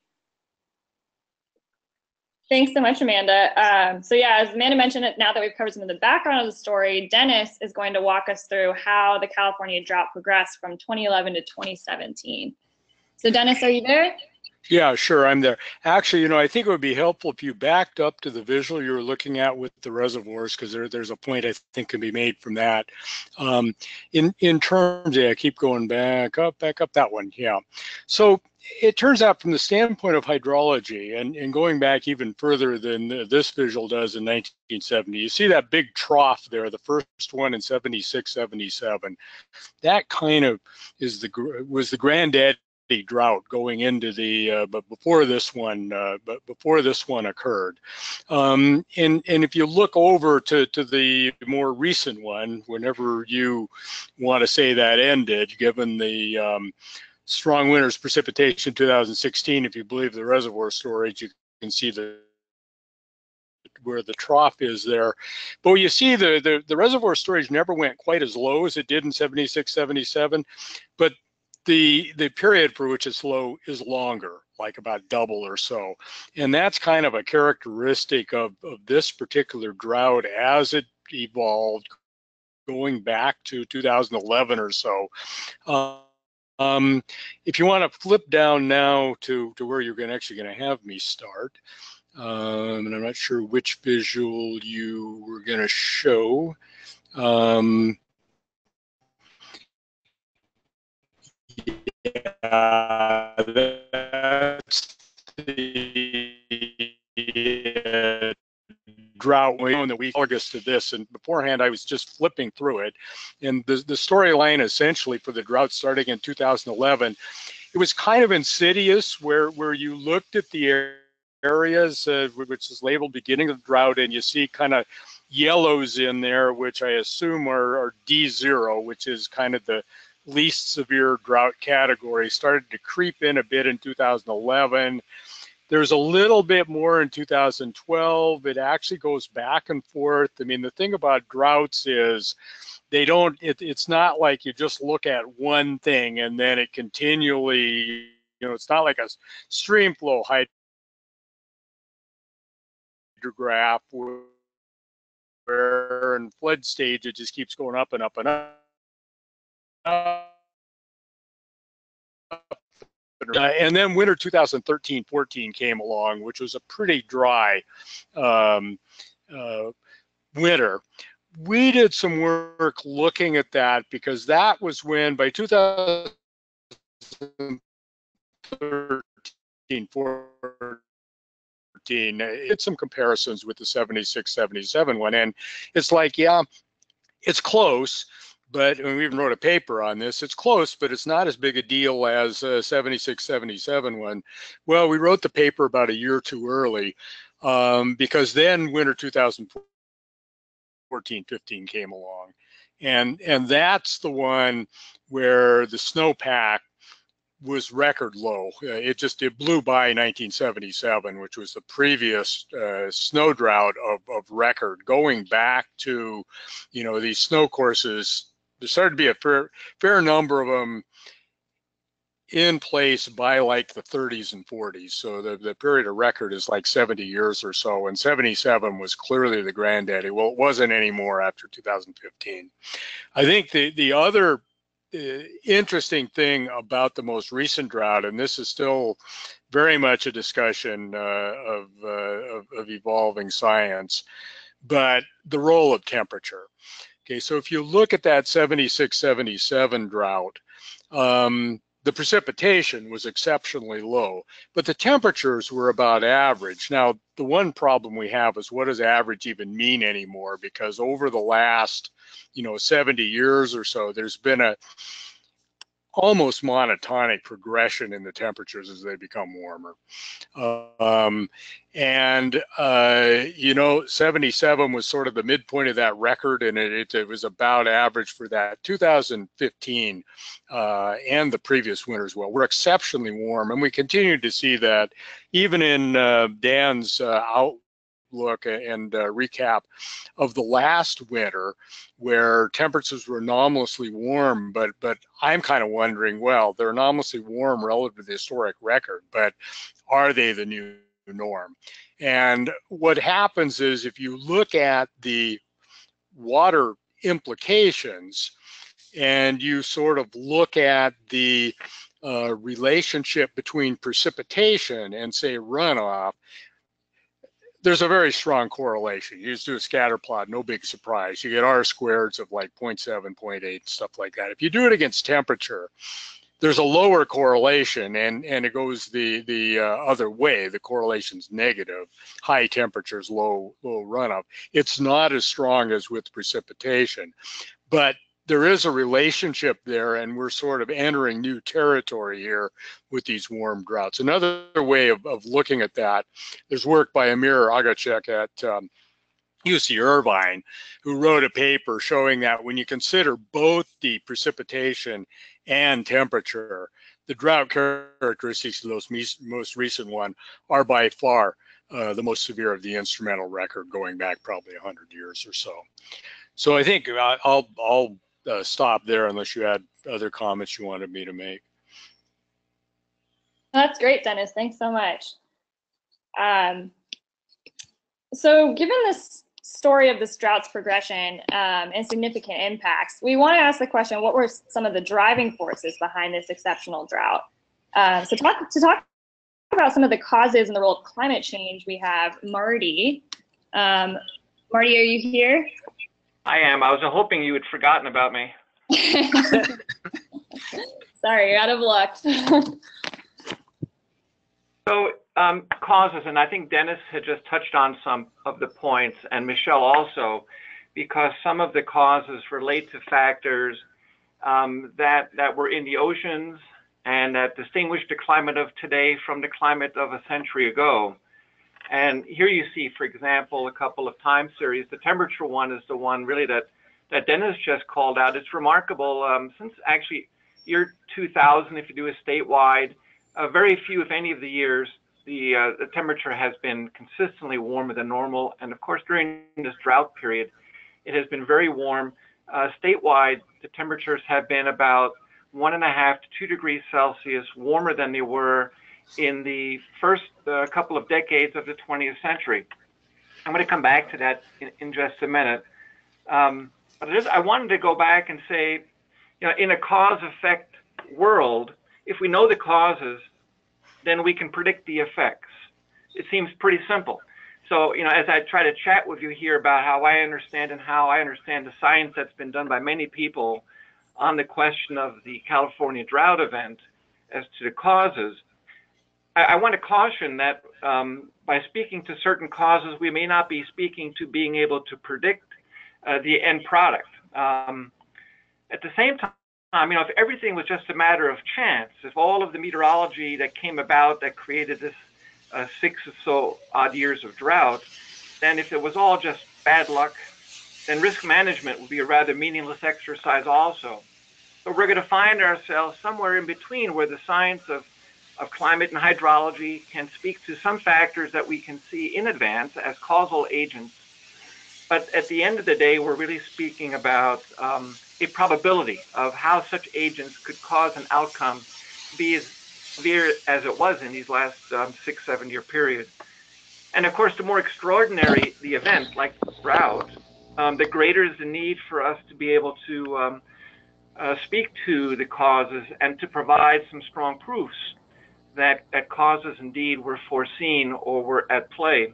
Thanks so much, Amanda. Um, so yeah, as Amanda mentioned, now that we've covered some of the background of the story, Dennis is going to walk us through how the California drought progressed from twenty eleven to twenty seventeen. So Dennis, are you there? Yeah, sure, I'm there. Actually, you know, I think it would be helpful if you backed up to the visual you were looking at with the reservoirs, because there, there's a point I think can be made from that. Um, in, in terms, yeah, keep going back up, back up, that one, yeah. So it turns out from the standpoint of hydrology, and, and going back even further than this visual does in nineteen seventy, you see that big trough there, the first one in seventy-six, seventy-seven. That kind of is the was the granddaddy drought going into the uh, but before this one uh, but before this one occurred. Um, and and if you look over to to the more recent one, whenever you want to say that ended, given the um, strong winters precipitation two thousand sixteen, if you believe the reservoir storage, you can see the where the trough is there. But you see the, the the reservoir storage never went quite as low as it did in seventy-six, seventy-seven, but the the period for which it's low is longer, like about double or so. And that's kind of a characteristic of, of this particular drought as it evolved going back to two thousand eleven or so. Uh, um, if you want to flip down now to, to where you're gonna, actually going to have me start, um, and I'm not sure which visual you were going to show. Um, yeah, that's the uh, drought in the week August to this, and beforehand I was just flipping through it, and the, the storyline essentially for the drought starting in two thousand eleven, it was kind of insidious where where you looked at the areas uh, which is labeled beginning of the drought, and you see kind of yellows in there, which I assume are, are D zero, which is kind of the least severe drought category. Started to creep in a bit in two thousand eleven. There's a little bit more in two thousand twelve. It actually goes back and forth. I mean, the thing about droughts is they don't, it, it's not like you just look at one thing and then it continually, you know, it's not like a stream flow hydrograph where in flood stage it just keeps going up and up and up. Uh, and then winter two thousand thirteen fourteen came along, which was a pretty dry um, uh, winter. We did some work looking at that because that was when by two thousand thirteen fourteen, it's some comparisons with the seventy-six seventy-seven one, and it's like, yeah, it's close. But we even wrote a paper on this. It's close, but it's not as big a deal as uh, seventy-six seventy-seven one. Well, we wrote the paper about a year too early um, because then winter two thousand fourteen fifteen came along. And, and that's the one where the snowpack was record low. Uh, it just, it blew by nineteen seventy-seven, which was the previous uh, snow drought of, of record, going back to, you know, these snow courses. There started to be a fair, fair number of them in place by like the thirties and forties. So the, the period of record is like seventy years or so, and seventy-seven was clearly the granddaddy. Well, it wasn't anymore after two thousand fifteen. I think the, the other uh, interesting thing about the most recent drought, and this is still very much a discussion uh, of, uh, of, of evolving science, but the role of temperature. Okay, so if you look at that seventy-six seventy-seven drought, um, the precipitation was exceptionally low, but the temperatures were about average. Now, the one problem we have is, what does average even mean anymore? Because over the last, you know, seventy years or so, there's been a almost monotonic progression in the temperatures as they become warmer. Um, and, uh, you know, seventy-seven was sort of the midpoint of that record, and it, it, it was about average for that. two thousand fifteen uh, and the previous winters, well, were exceptionally warm, and we continue to see that even in uh, Dan's uh, out look and uh, recap of the last winter, where temperatures were anomalously warm, but but I'm kind of wondering, well, they're anomalously warm relative to the historic record, but are they the new norm? And what happens is, if you look at the water implications and you sort of look at the uh, relationship between precipitation and, say, runoff, there's a very strong correlation. You just do a scatter plot, no big surprise. You get R squareds of like zero point seven, zero point eight, stuff like that. If you do it against temperature, there's a lower correlation, and, and it goes the, the uh, other way. The correlation's negative. High temperatures, low, low runoff. It's not as strong as with precipitation, but there is a relationship there, and we're sort of entering new territory here with these warm droughts. Another way of, of looking at that, there's work by Amir Agachek at um, U C Irvine, who wrote a paper showing that when you consider both the precipitation and temperature, the drought characteristics of those most recent one are by far uh, the most severe of the instrumental record, going back probably one hundred years or so. So I think I'll, I'll Uh, stop there unless you had other comments you wanted me to make. That's great, Dennis. Thanks so much. Um, so given this story of this drought's progression um, and significant impacts, we want to ask the question, what were some of the driving forces behind this exceptional drought? Uh, so talk, to talk about some of the causes and the role of climate change, we have Marty. Um, Marty, are you here? I am. I was hoping you had forgotten about me. Sorry, you're out of luck. So um, causes, and I think Dennis had just touched on some of the points, and Michelle also, because some of the causes relate to factors um, that, that were in the oceans and that distinguish the climate of today from the climate of a century ago. And here you see, for example, a couple of time series. The temperature one is the one really that, that Dennis just called out. It's remarkable. Um, since actually year two thousand, if you do a statewide, uh, very few, if any, of the years, the, uh, the temperature has been consistently warmer than normal. And of course, during this drought period, it has been very warm. Uh, statewide, the temperatures have been about one and a half to two degrees Celsius warmer than they were in the first uh, couple of decades of the twentieth century. I'm going to come back to that in, in just a minute. Um, but just, I wanted to go back and say, you know, in a cause-effect world, if we know the causes, then we can predict the effects. It seems pretty simple. So, you know, as I try to chat with you here about how I understand and how I understand the science that's been done by many people on the question of the California drought event as to the causes, I want to caution that um, by speaking to certain causes, we may not be speaking to being able to predict uh, the end product. Um, at the same time, you know, if everything was just a matter of chance, if all of the meteorology that came about that created this uh, six or so odd years of drought, then if it was all just bad luck, then risk management would be a rather meaningless exercise also. So we're going to find ourselves somewhere in between, where the science of of climate and hydrology can speak to some factors that we can see in advance as causal agents. But at the end of the day, we're really speaking about um, a probability of how such agents could cause an outcome to be as severe as it was in these last um, six, seven year period. And of course, the more extraordinary the event, like the drought, um, the greater is the need for us to be able to um, uh, speak to the causes and to provide some strong proofs that, that causes indeed were foreseen or were at play.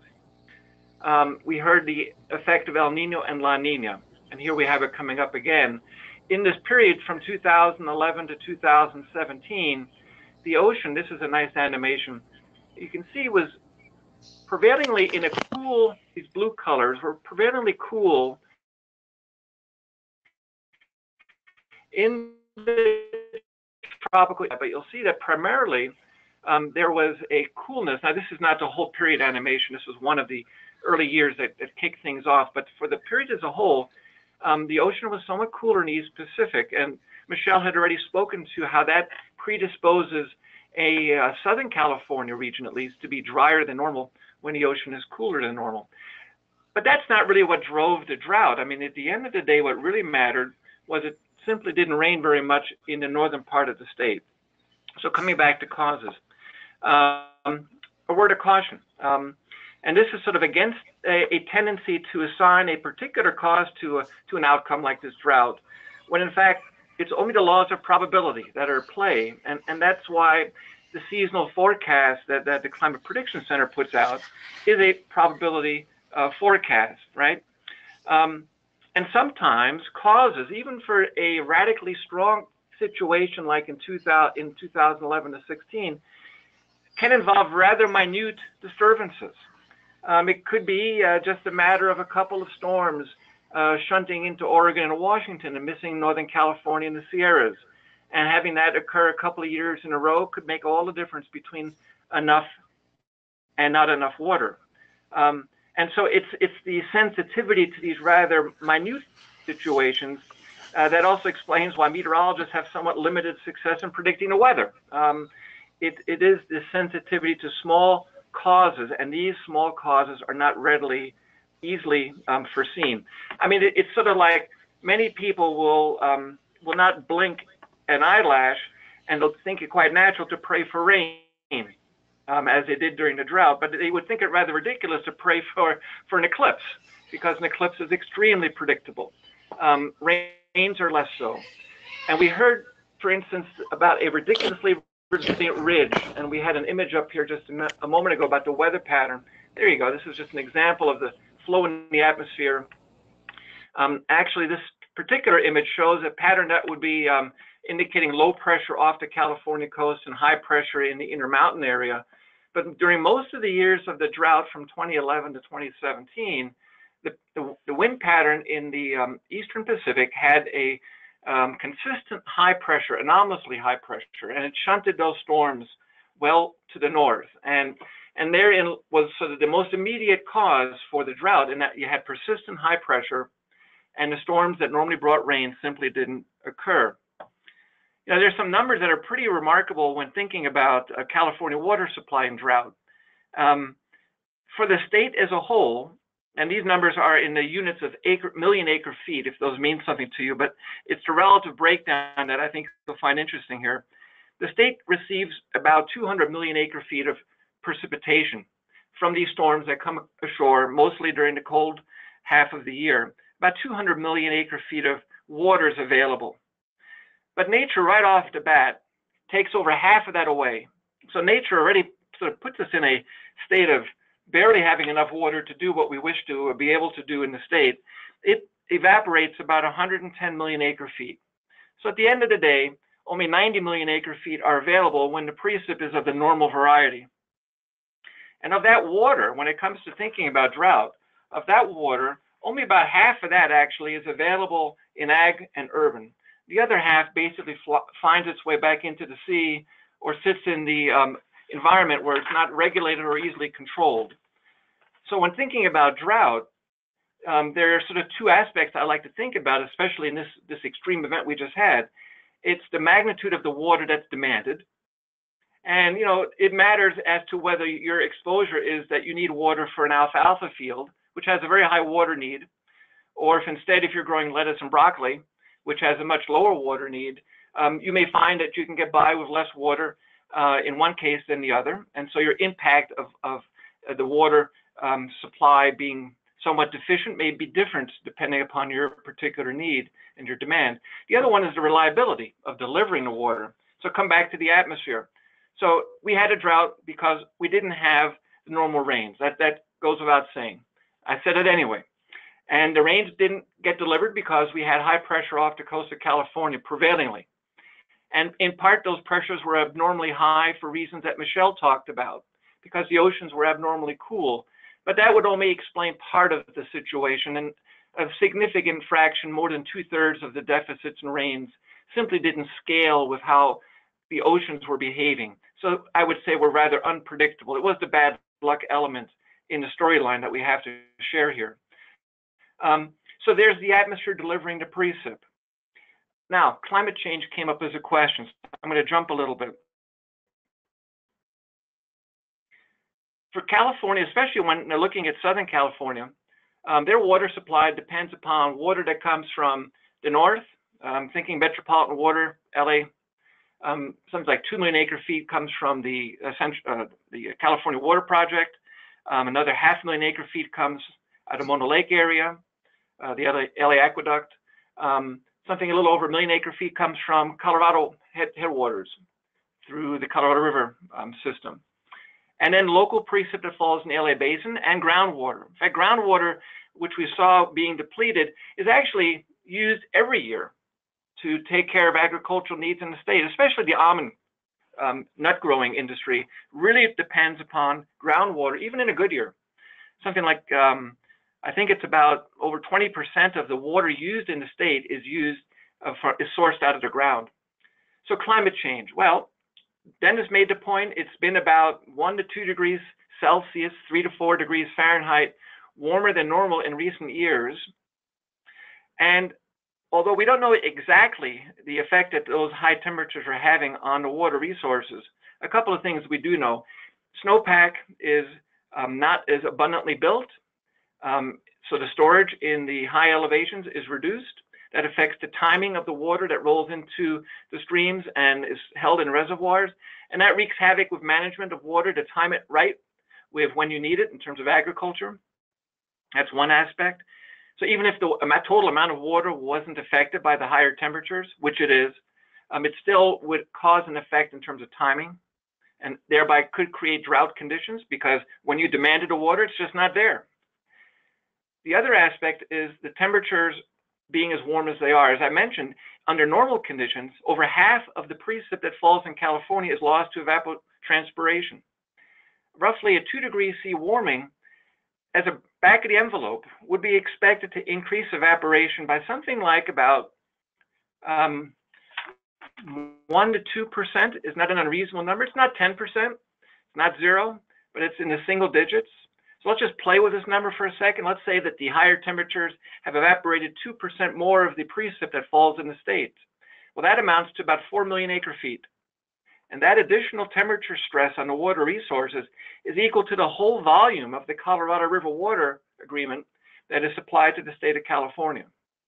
Um, we heard the effect of El Nino and La Nina, and here we have it coming up again. In this period from two thousand eleven to two thousand seventeen, the ocean, this is a nice animation, you can see was prevailingly in a cool, these blue colors were prevailingly cool in the tropical, but you'll see that primarily um, there was a coolness. Now, this is not the whole period animation. This was one of the early years that, that kicked things off. But for the period as a whole, um, the ocean was somewhat cooler in the East Pacific. And Michelle had already spoken to how that predisposes a uh, Southern California region, at least, to be drier than normal when the ocean is cooler than normal. But that's not really what drove the drought. I mean, at the end of the day, what really mattered was it simply didn't rain very much in the northern part of the state. So coming back to causes, um, a word of caution. Um, and this is sort of against a, a tendency to assign a particular cause to, a, to an outcome like this drought, when in fact, it's only the laws of probability that are at play. And, and that's why the seasonal forecast that, that the Climate Prediction Center puts out is a probability uh, forecast, right? Um, and sometimes causes, even for a radically strong situation like in, two thousand, in two thousand eleven to sixteen, can involve rather minute disturbances. Um, it could be uh, just a matter of a couple of storms uh, shunting into Oregon and Washington and missing Northern California and the Sierras. And having that occur a couple of years in a row could make all the difference between enough and not enough water. Um, and so it's, it's the sensitivity to these rather minute situations uh, that also explains why meteorologists have somewhat limited success in predicting the weather. Um, it, it is the sensitivity to small causes, and these small causes are not readily, easily um, foreseen. I mean, it, it's sort of like many people will, um, will not blink an eyelash, and they'll think it quite natural to pray for rain, um, as they did during the drought, but they would think it rather ridiculous to pray for, for an eclipse, because an eclipse is extremely predictable. Um, rains are less so. And we heard, for instance, about a ridiculously resilient ridge, and we had an image up here just a, a moment ago about the weather pattern. There you go. This is just an example of the flow in the atmosphere. Um, actually, this particular image shows a pattern that would be um, indicating low pressure off the California coast and high pressure in the Intermountain area. But during most of the years of the drought from twenty eleven to twenty seventeen, the, the, the wind pattern in the um, Eastern Pacific had a um, consistent high pressure, anomalously high pressure, and it shunted those storms well to the north. And, and therein was sort of the most immediate cause for the drought, in that you had persistent high pressure, and the storms that normally brought rain simply didn't occur. You know, there's some numbers that are pretty remarkable when thinking about uh, California water supply and drought. Um, for the state as a whole, and these numbers are in the units of acre, million acre feet, if those mean something to you, but it's the relative breakdown that I think you'll find interesting here. The state receives about two hundred million acre feet of precipitation from these storms that come ashore, mostly during the cold half of the year. About two hundred million acre feet of water is available. But nature right off the bat takes over half of that away. So nature already sort of puts us in a state of barely having enough water to do what we wish to or be able to do in the state. It evaporates about one hundred ten million acre feet. So at the end of the day, only ninety million acre feet are available when the precip is of the normal variety. And of that water, when it comes to thinking about drought, of that water, only about half of that actually is available in ag and urban. The other half basically finds its way back into the sea or sits in the um, environment where it's not regulated or easily controlled. So when thinking about drought, um, there are sort of two aspects I like to think about, especially in this, this extreme event we just had. It's the magnitude of the water that's demanded. And, you know, it matters as to whether your exposure is that you need water for an alfalfa field, which has a very high water need, or if instead, if you're growing lettuce and broccoli, which has a much lower water need, um, you may find that you can get by with less water uh, in one case than the other. And so your impact of, of uh, the water um, supply being somewhat deficient may be different depending upon your particular need and your demand. The other one is the reliability of delivering the water. So come back to the atmosphere. So we had a drought because we didn't have the normal rains. That, that goes without saying. I said it anyway. And the rains didn't get delivered because we had high pressure off the coast of California prevailingly. And in part, those pressures were abnormally high for reasons that Michelle talked about, because the oceans were abnormally cool. But that would only explain part of the situation, and a significant fraction, more than two thirds of the deficits and rains, simply didn't scale with how the oceans were behaving. So I would say we're rather unpredictable. It was the bad luck element in the storyline that we have to share here. Um, so there's the atmosphere delivering the precip. Now, climate change came up as a question. So I'm going to jump a little bit. For California, especially when they're looking at Southern California, um, their water supply depends upon water that comes from the north. Um, thinking metropolitan water, L A, um, something like two million acre feet comes from the, uh, the California Water Project. Um, another half million acre feet comes out of Mono Lake area, uh, the L A Aqueduct. Um, something a little over a million acre feet comes from Colorado head, headwaters through the Colorado River um, system. And then local precip that falls in the L A Basin and groundwater. In fact, groundwater, which we saw being depleted, is actually used every year to take care of agricultural needs in the state, especially the almond um, nut growing industry. Really depends upon groundwater, even in a good year. Something like, um, I think it's about over twenty percent of the water used in the state is used, uh, for, is sourced out of the ground. So climate change, well, Dennis made the point, it's been about one to two degrees Celsius, three to four degrees Fahrenheit, warmer than normal in recent years. And although we don't know exactly the effect that those high temperatures are having on the water resources, a couple of things we do know. Snowpack is um, not as abundantly built, um, so the storage in the high elevations is reduced. That affects the timing of the water that rolls into the streams and is held in reservoirs. And that wreaks havoc with management of water to time it right with when you need it in terms of agriculture. That's one aspect. So even if the total amount of water wasn't affected by the higher temperatures, which it is, um, it still would cause an effect in terms of timing, and thereby could create drought conditions, because when you demanded the water, it's just not there. The other aspect is the temperatures being as warm as they are. As I mentioned, under normal conditions, over half of the precip that falls in California is lost to evapotranspiration. Roughly a two degree C warming, as a back of the envelope, would be expected to increase evaporation by something like about um, one to two percent. Is not an unreasonable number. It's not ten percent, it's not zero, but it's in the single digits. So let's just play with this number for a second. Let's say that the higher temperatures have evaporated two percent more of the precip that falls in the state. Well, that amounts to about four million acre feet. And that additional temperature stress on the water resources is equal to the whole volume of the Colorado River Water Agreement that is supplied to the state of California.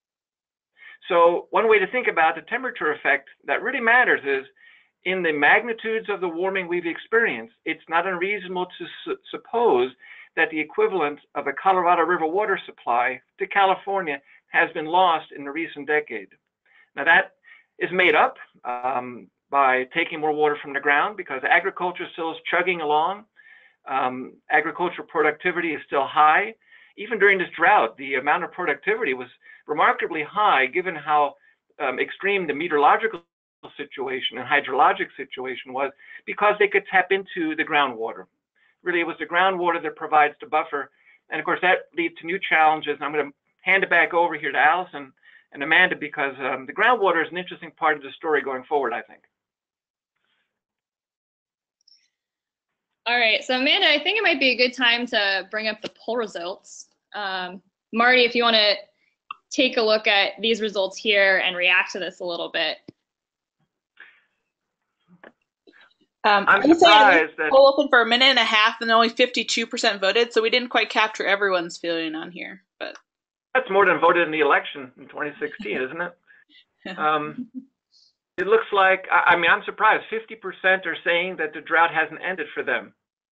So one way to think about the temperature effect that really matters is, in the magnitudes of the warming we've experienced, it's not unreasonable to su suppose that the equivalent of a Colorado River water supply to California has been lost in the recent decade. Now that is made up um, by taking more water from the ground, because agriculture still is chugging along. Um, agricultural productivity is still high. Even during this drought, the amount of productivity was remarkably high, given how um, extreme the meteorological situation and hydrologic situation was, because they could tap into the groundwater. Really, it was the groundwater that provides the buffer. And of course, that leads to new challenges. And I'm going to hand it back over here to Allison and Amanda, because um, the groundwater is an interesting part of the story going forward, I think. All right, so Amanda, I think it might be a good time to bring up the poll results. Um, Marty, if you want to take a look at these results here and react to this a little bit. Um, I'm I would say I surprised left the that- poll open for a minute and a half, and only fifty-two percent voted, so we didn't quite capture everyone's feeling on here. But That's more than voted in the election in twenty sixteen, isn't it? Um, it looks like, I, I mean, I'm surprised. fifty percent are saying that the drought hasn't ended for them.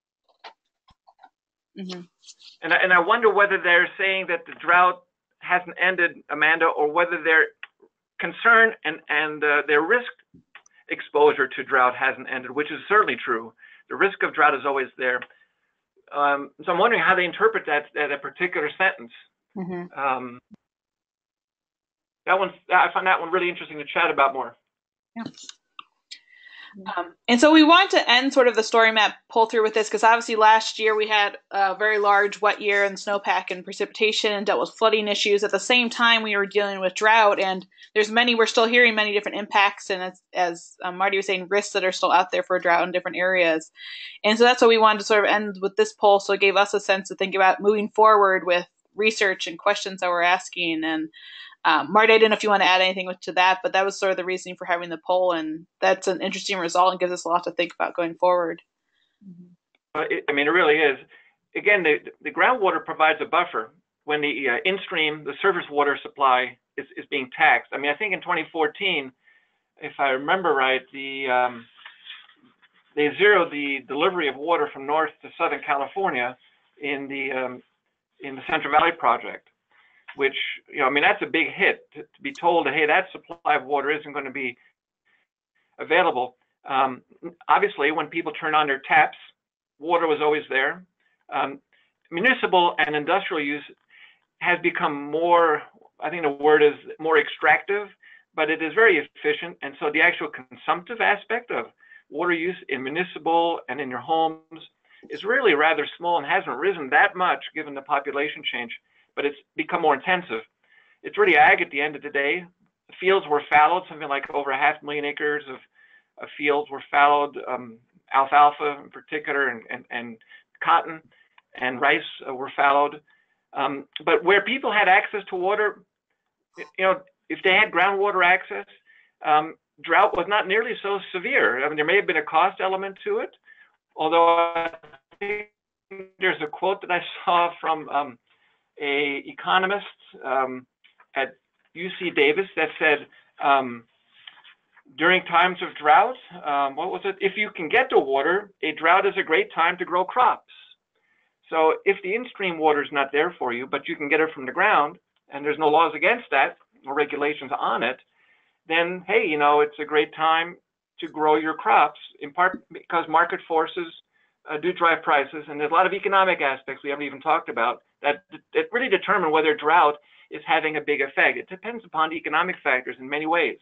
mm-hmm. And I, and I wonder whether they're saying that the drought hasn't ended, Amanda, or whether their concern and, and uh, their risk exposure to drought hasn't ended, which is certainly true. The risk of drought is always there. Um, so I'm wondering how they interpret that, that a particular sentence. Mm-hmm. Um, that one's, I find that one really interesting to chat about more. Yeah. Um, and so we want to end sort of the story map pull through with this because obviously last year we had a very large wet year and snowpack and precipitation and dealt with flooding issues. At the same time, we were dealing with drought, and there's many, we're still hearing many different impacts and as, as um, Marty was saying, risks that are still out there for drought in different areas. And so that's what we wanted to sort of end with this poll. So it gave us a sense to think about moving forward with research and questions that we're asking. And Um, Marty, I didn't know if you want to add anything to that, but that was sort of the reasoning for having the poll, and that's an interesting result and gives us a lot to think about going forward. Uh, it, I mean, it really is. Again, the, the groundwater provides a buffer when the uh, in-stream, the surface water supply is, is being taxed. I mean, I think in twenty fourteen, if I remember right, the um, they zeroed the delivery of water from North to Southern California in the um, in the Central Valley Project, which, you know, I mean, that's a big hit to, to be told, hey, that supply of water isn't going to be available. Um, obviously, when people turn on their taps, water was always there. Um, municipal and industrial use has become more, I think the word is more extractive, but it is very efficient. And so the actual consumptive aspect of water use in municipal and in your homes is really rather small and hasn't risen that much given the population change, but it's become more intensive. It's really ag at the end of the day. The fields were fallowed, something like over a half million acres of, of fields were fallowed, um, alfalfa in particular, and, and, and cotton and rice uh, were fallowed. Um, but where people had access to water, you know, if they had groundwater access, um, drought was not nearly so severe. I mean, there may have been a cost element to it, although I think there's a quote that I saw from um, a economist um, at U C Davis that said, um, during times of drought, um, what was it? If you can get to water, a drought is a great time to grow crops. So if the in-stream water is not there for you, but you can get it from the ground, and there's no laws against that or regulations on it, then, hey, you know, it's a great time to grow your crops, in part because market forces uh, do drive prices, and there's a lot of economic aspects we haven't even talked about that, that really determine whether drought is having a big effect. It depends upon the economic factors in many ways.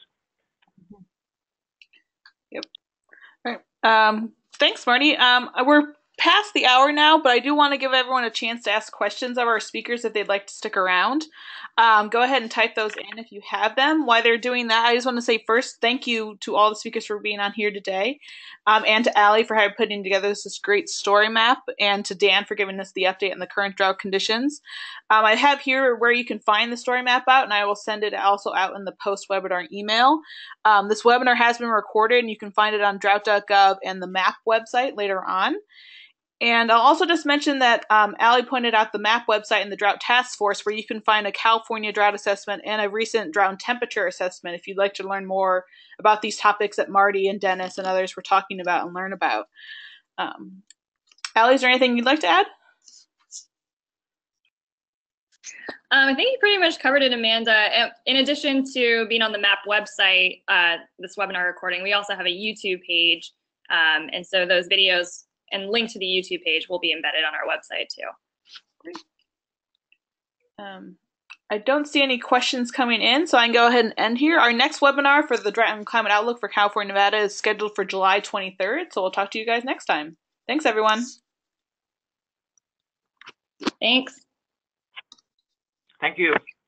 Yep. All right. Um, thanks, Marty. Um, we're past the hour now, but I do want to give everyone a chance to ask questions of our speakers if they'd like to stick around. Um, go ahead and type those in if you have them. While they're doing that, I just want to say first, thank you to all the speakers for being on here today, um, and to Allie for having putting together this, this great story map, and to Dan for giving us the update on the current drought conditions. Um, I have here where you can find the story map out, and I will send it also out in the post-webinar email. Um, this webinar has been recorded, and you can find it on drought dot gov and the MAP website later on. And I'll also just mention that um, Allie pointed out the MAP website and the Drought Task Force, where you can find a California drought assessment and a recent drought and temperature assessment if you'd like to learn more about these topics that Marty and Dennis and others were talking about and learn about. Um, Allie, is there anything you'd like to add? Um, I think you pretty much covered it, Amanda. In addition to being on the MAP website, uh, this webinar recording, we also have a YouTube page. Um, and so those videos and link to the YouTube page will be embedded on our website too. Great. Um, I don't see any questions coming in, so I can go ahead and end here. Our next webinar for the Drought and Climate Outlook for California, Nevada is scheduled for July twenty-third, so we'll talk to you guys next time. Thanks, everyone. Thanks. Thank you.